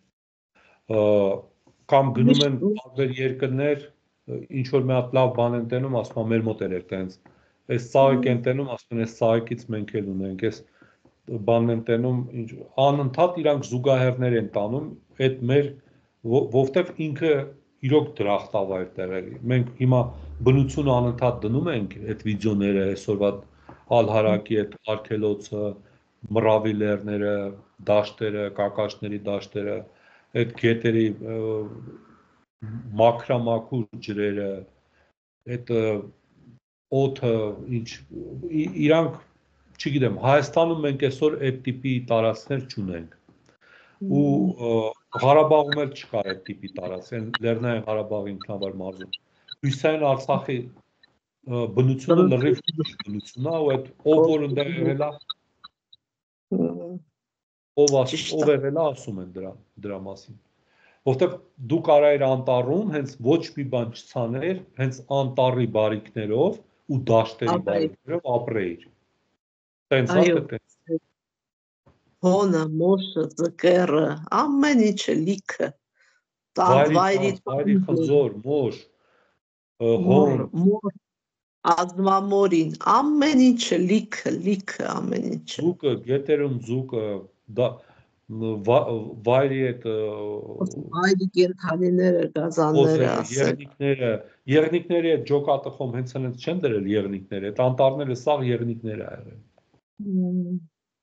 Կամ գնում են տարբեր երկրներ, ինչ որ մի հատ լավ բան են տենում, ասում են մեր մոտ էլ է տենց։ Այս ծաղիկ են տենում, ասում են այս ծաղիկից մենք էլ ունենք, այս բանն են տենում, անընդհատ իրանք զուգահեռներ են տանում, այդ մեր որովհետև ինքը իրոք դրախտավայր տեղեր։ Մենք հիմա բնությունը անընդհատ դնում ենք այդ վիդեոները, այսօրվա Ալհարակի այդ արգելոցը, մռավի լեռները, դաշտերը, կակաշների դաշտերը, այդ գետերի մաքրամաքուր ջրերը, այդ օդը, ինչ իրանք, չգիտեմ, Հայաստանում մենք այսօր այդ տիպի տարածքներ չունենք։ Ու Ղարաբաղում էլ չկար այդ տիպի տարածք, Լեռնային Ղարաբաղի ինքնավար մարզում։ Հյուսիսային Արցախի բնությունը լրիվ բնությունն է, ու այդ ով որ ընդեղ եղել է, ով եղել է, ասում են դրա մասին։ Որտեվ դու կարայր անտառում հենց ոչ մի բան չցաներ, հենց անտառի բարիքներով ու դաշտերի բարիքներով ապրեիր։ Տենց է թե տենց։ Հոնը, մոշը, ձկերը, ամեն ինչը լիքը։ Վայրի խնձոր, մոշ, հոն, ազնվամորին, ամեն ինչը լիքը, ամեն ինչը։ Ձուկը, գետերում ձուկը, վայրի այդ Այդի կենթանիները, գազանները ասել։ եղնիկների այդ ջոկատխում հենց հենց չեն դրել եղնիկները, այդ անտառները սաղ եղնիկներ ա եղել։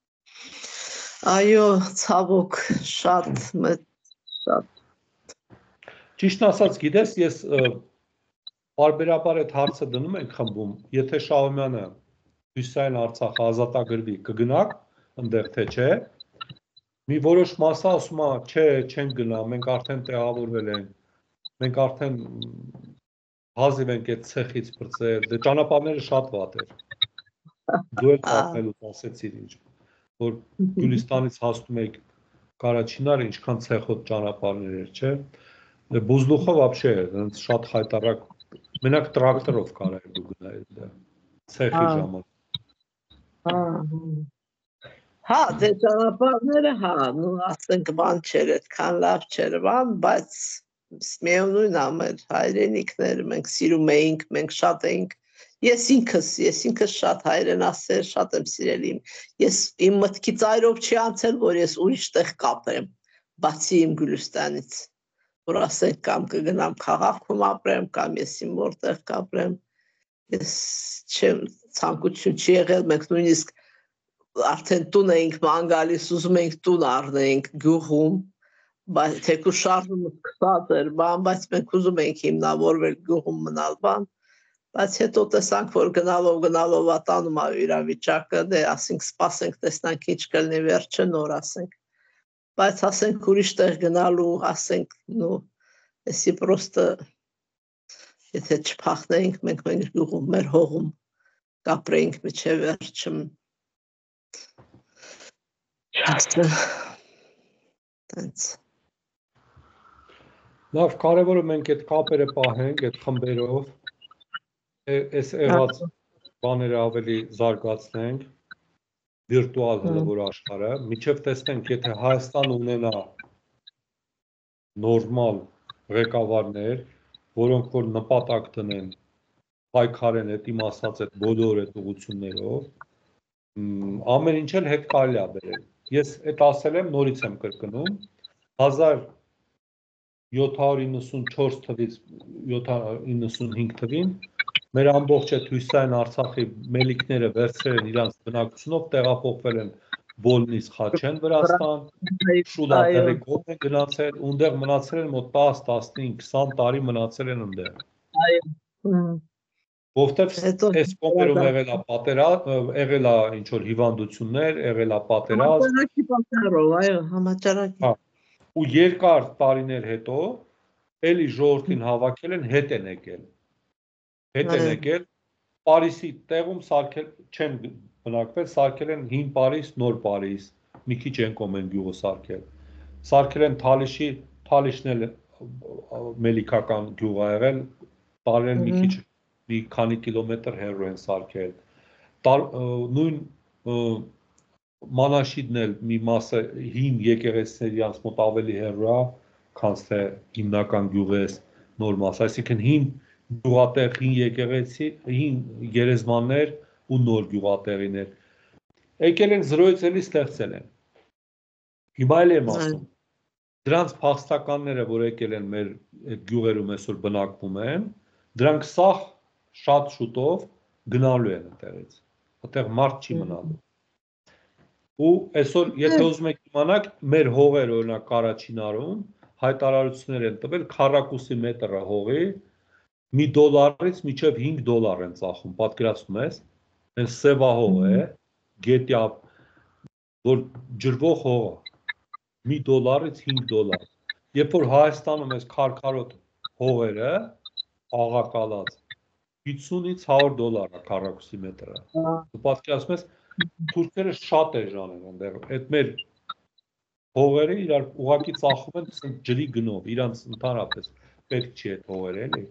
Այո, ցավոք, շատ մեծ, շատ։ Ճիշտ ասած, գիտես, ես պարբերաբար այդ հարցը դնում ենք խմբում, եթե Շահումյանը Հյուսիսային Արցախը ազատագրվի, կգնաք ընդեղ թե չէ։ Մի որոշ մասը ասում է, չէ, չենք գնա, մենք արդեն տեղավորվել ենք, մենք արդեն հազիվ ենք այդ ցեխից բրծել, դե ճանապարհները շատ վատ էր։ Դու էլ պատմելուց ասեցիր ինչ, որ Գյուլիստանից հասնում եք Կարաչինար, ինչքան ցեխոտ ճանապարհներ էր, չէ։ Դե Բուզլուխը вообще այնց շատ խայտարակ, մենակ տրակտորով կարա դու գնայր դա ցեխի ժամանակ։ Հա, դե ճանապարհները, հա, նու ասենք բան չէր, այդքան լավ չէր, բայց միևնույն է, մեր հայրենիքները մենք սիրում էինք, մենք շատ էինք։ Ես ինքս շատ հայրենասեր, շատ եմ սիրել ես իմ մտքի ծայրով չի անցել, որ ես ուրիշ տեղ կապրեմ, բացի իմ Գյուլիստանից, որ ասենք կամ կգնամ քաղաքում ապրեմ, կամ ես իմ որտեղ կապրեմ։ Ես չեմ ցանկություն չի եղել, մենք նույնիսկ արդեն տուն էինք ման գալիս, ուզում էինք տուն առնեինք գյուղում, բայց թեկուզ շարժումը սկսած էր, բայց մենք ուզում էինք հիմնավորվել գյուղում մնալ, բայց հետո տեսանք, որ գնալով վատանում է իրավիճակը, դե ասենք սպասենք, տեսնանք ինչ կլինի վերջը նոր ասենք, բայց ասենք ուրիշ տեղ գնալու, ասենք, էսի պրոստը, եթե չփախնեինք, մենք գյուղում, մեր հողում կապրեինք մինչև վերջը։ Լավ, կարևորը մենք այդ կապերը պահենք, այդ խմբերով, այս եղած բաները ավելի զարգացնենք, վիրտուալ հլվոր աշխարհը, միջև տեսնենք, եթե Հայաստան ունենա նորմալ ղեկավարներ, որոնք որ նպատակ դնեն պայքարեն այդ իմ ասած այդ բոլոր այդ ուղղություններով, ամեն ինչ էլ հետ կարելի է բերել։ Ես այդ ասել եմ, նորից եմ կրկնում, 1794 թվից 795 թվին մեր ամբողջ այդ Հյուսիսային Արցախի մելիքները վերցրել են իրանց բնակությունով, տեղափոխվել են Բոլնիս Խաչեն Վրաստան, Շուլա կողմ են գնացել, ունդեղ մնացել են մոտ 10, 15, 20 տարի մնացել են ունդեղ։ Որովհետև այս կողմերում եղել է պատերազմ, եղել է ինչ որ հիվանդություններ, եղել է պատերազմ։ Համաճարակի։ Ու երկար տարիներ հետո էլի ժողովրդին հավաքել են, հետ են եկել, Պարիսի տեղում սարքել, չեն բնակվել, սարքել են հին Պարիս, նոր Պարիս, մի քիչ են կոմ են գյուղը սարքել։ Սարքել են Թալիշն էլ մելիքական գյուղ ա եղել, տարել են մի քիչ մի քանի կիլոմետր հեռու են սարքել։ Նույն Մանաշիդն էլ մի մասը հին եկեղեցիների անց մոտ ավելի հեռու է, քան թե հիմնական գյուղես նոր մաս, այսինքն հին գյուղատեղ, հին եկեղեցի, հին գերեզմաններ ու նոր գյուղատեղիներ։ Եկել են զրոյից էլի ստեղծել են։ Հիմա էլ եմ ասում, դրանց փախստականները, որ եկել են մեր այդ գյուղերում այսօր բնակվում են, դրանք սաղ շատ շուտով գնալու են այդտեղից, այդտեղ մարդ չի մնալու։ Ու այսօր, եթե ուզում եք իմանալ, մեր հողերը օրինակ Կարաչինարում հայտարարություններ են տվել քառակուսի մետրը հողի $1-ից մինչև $5 են ծախում, պատկերացնում ես, այն սևահող է, գետյա, որ ջրվող հող է, $1-ից $5։ Երբ որ Հայաստանում այս քարքարոտ հողերը աղակալած 50-ից $100 է քառակուսի մետրը։ Դու պատկերացնում ես, թուրքերը շատ էժան են այնտեղ։ Այդ մեր հողերը իրար ուղակի ծախում են ջրի գնով, իրանց ընդհանրապես պետք չի այդ հողերը, էլի։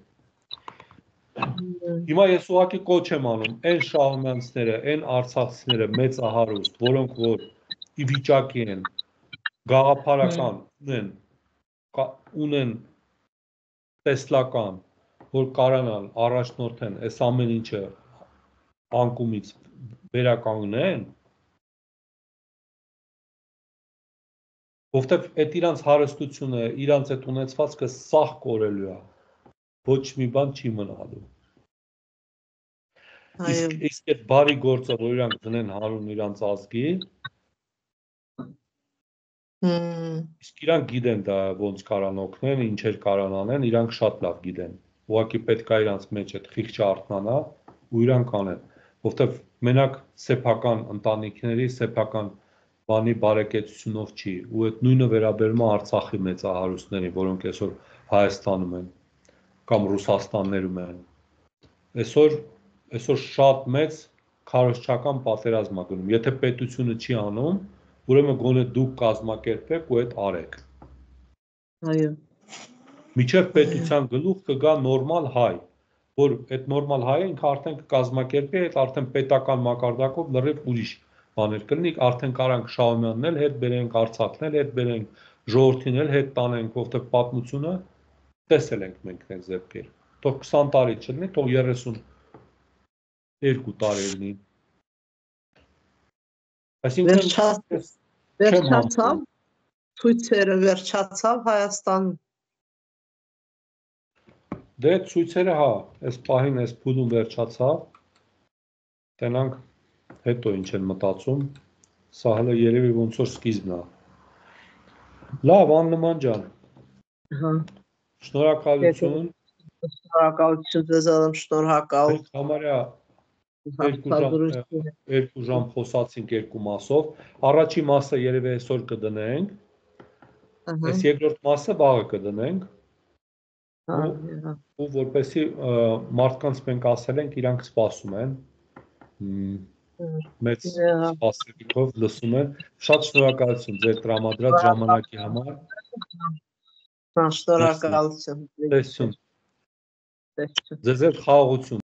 Հիմա ես ուղակի կոչ եմ անում այն շահումյանցիները, այն արցախցիները մեծահարուստ, որոնք որ ի վիճակի են գաղափարական ունեն տեսլական, որ կարանան առաջնորդեն այս ամեն ինչը անկումից վերականգնեն, Որովհետև այդ իրանց հարստությունը, իրանց այդ ունեցվածքը սաղ կորելու է, ոչ մի բան չի մնալու։ Իսկ այդ բարի գործը, որ իրանք դնեն հանուն իրանց ազգի, իսկ իրանք գիտեն դա ոնց կարան օգնեն, ինչեր կարան անեն, իրանք շատ լավ գիտեն։ Ուղղակի պետք է իրանց մեջ այդ խիղճը արթնանա ու իրանք անեն, որովհետև մենակ սեփական ընտանիքների, սեփական բանի բարեկեցությունով չի, ու այդ նույնը վերաբերում է Արցախի մեծահարուստներին, որոնք այսօր Հայաստանում են կամ Ռուսաստաններում են։ Այսօր շատ մեծ քարոզչական պատերազմ է գնում։ Եթե պետությունը չի անում, ուրեմն գոնե դուք կազմակերպեք ու այդ արեք։ Այո։ Միջև պետության գլուխ կգա նորմալ հայ, որ այդ նորմալ հայը ինքը արդեն կկազմակերպի, այդ արդեն պետական մակարդակով լրիվ ուրիշ բաներ կլինի, արդեն կարանք Շահումյանն էլ հետ բերենք, Արցախն էլ հետ բերենք, ժողովրդին էլ հետ տանենք, որովհետև պատմությունը տեսել ենք մենք այդ ձեռքեր։ Թող 20 տարի չլինի, թող 32 տարի լինի։ Այսինքն վերջացավ ցույցերը վերջացավ Հայաստանում։ Դե ցույցերը հա, այս պահին այս փուլում վերջացավ։ Տենանք հետո ինչ են մտածում։ Սա հələ երևի ոնց որ սկիզբն է։ Լավ, Աննման ջան։ Հա։ Շնորհակալություն։ Շնորհակալություն ձեզ, շնորհակալ։ Համարյա 2 ժամ խոսացինք երկու մասով։ Առաջի մասը երևի այսօր կդնենք։ Այս երկրորդ մասը վաղը կդնենք։ Ու որպեսի մարդկանց մենք ասել ենք, իրանք սպասում են։ Մեծ սպասելիքով լսում են։ Շատ շնորհակալություն ձեր տրամադրած ժամանակի համար։ Շնորհակալություն։ Տեսություն։ Ձեզ խաղաղություն։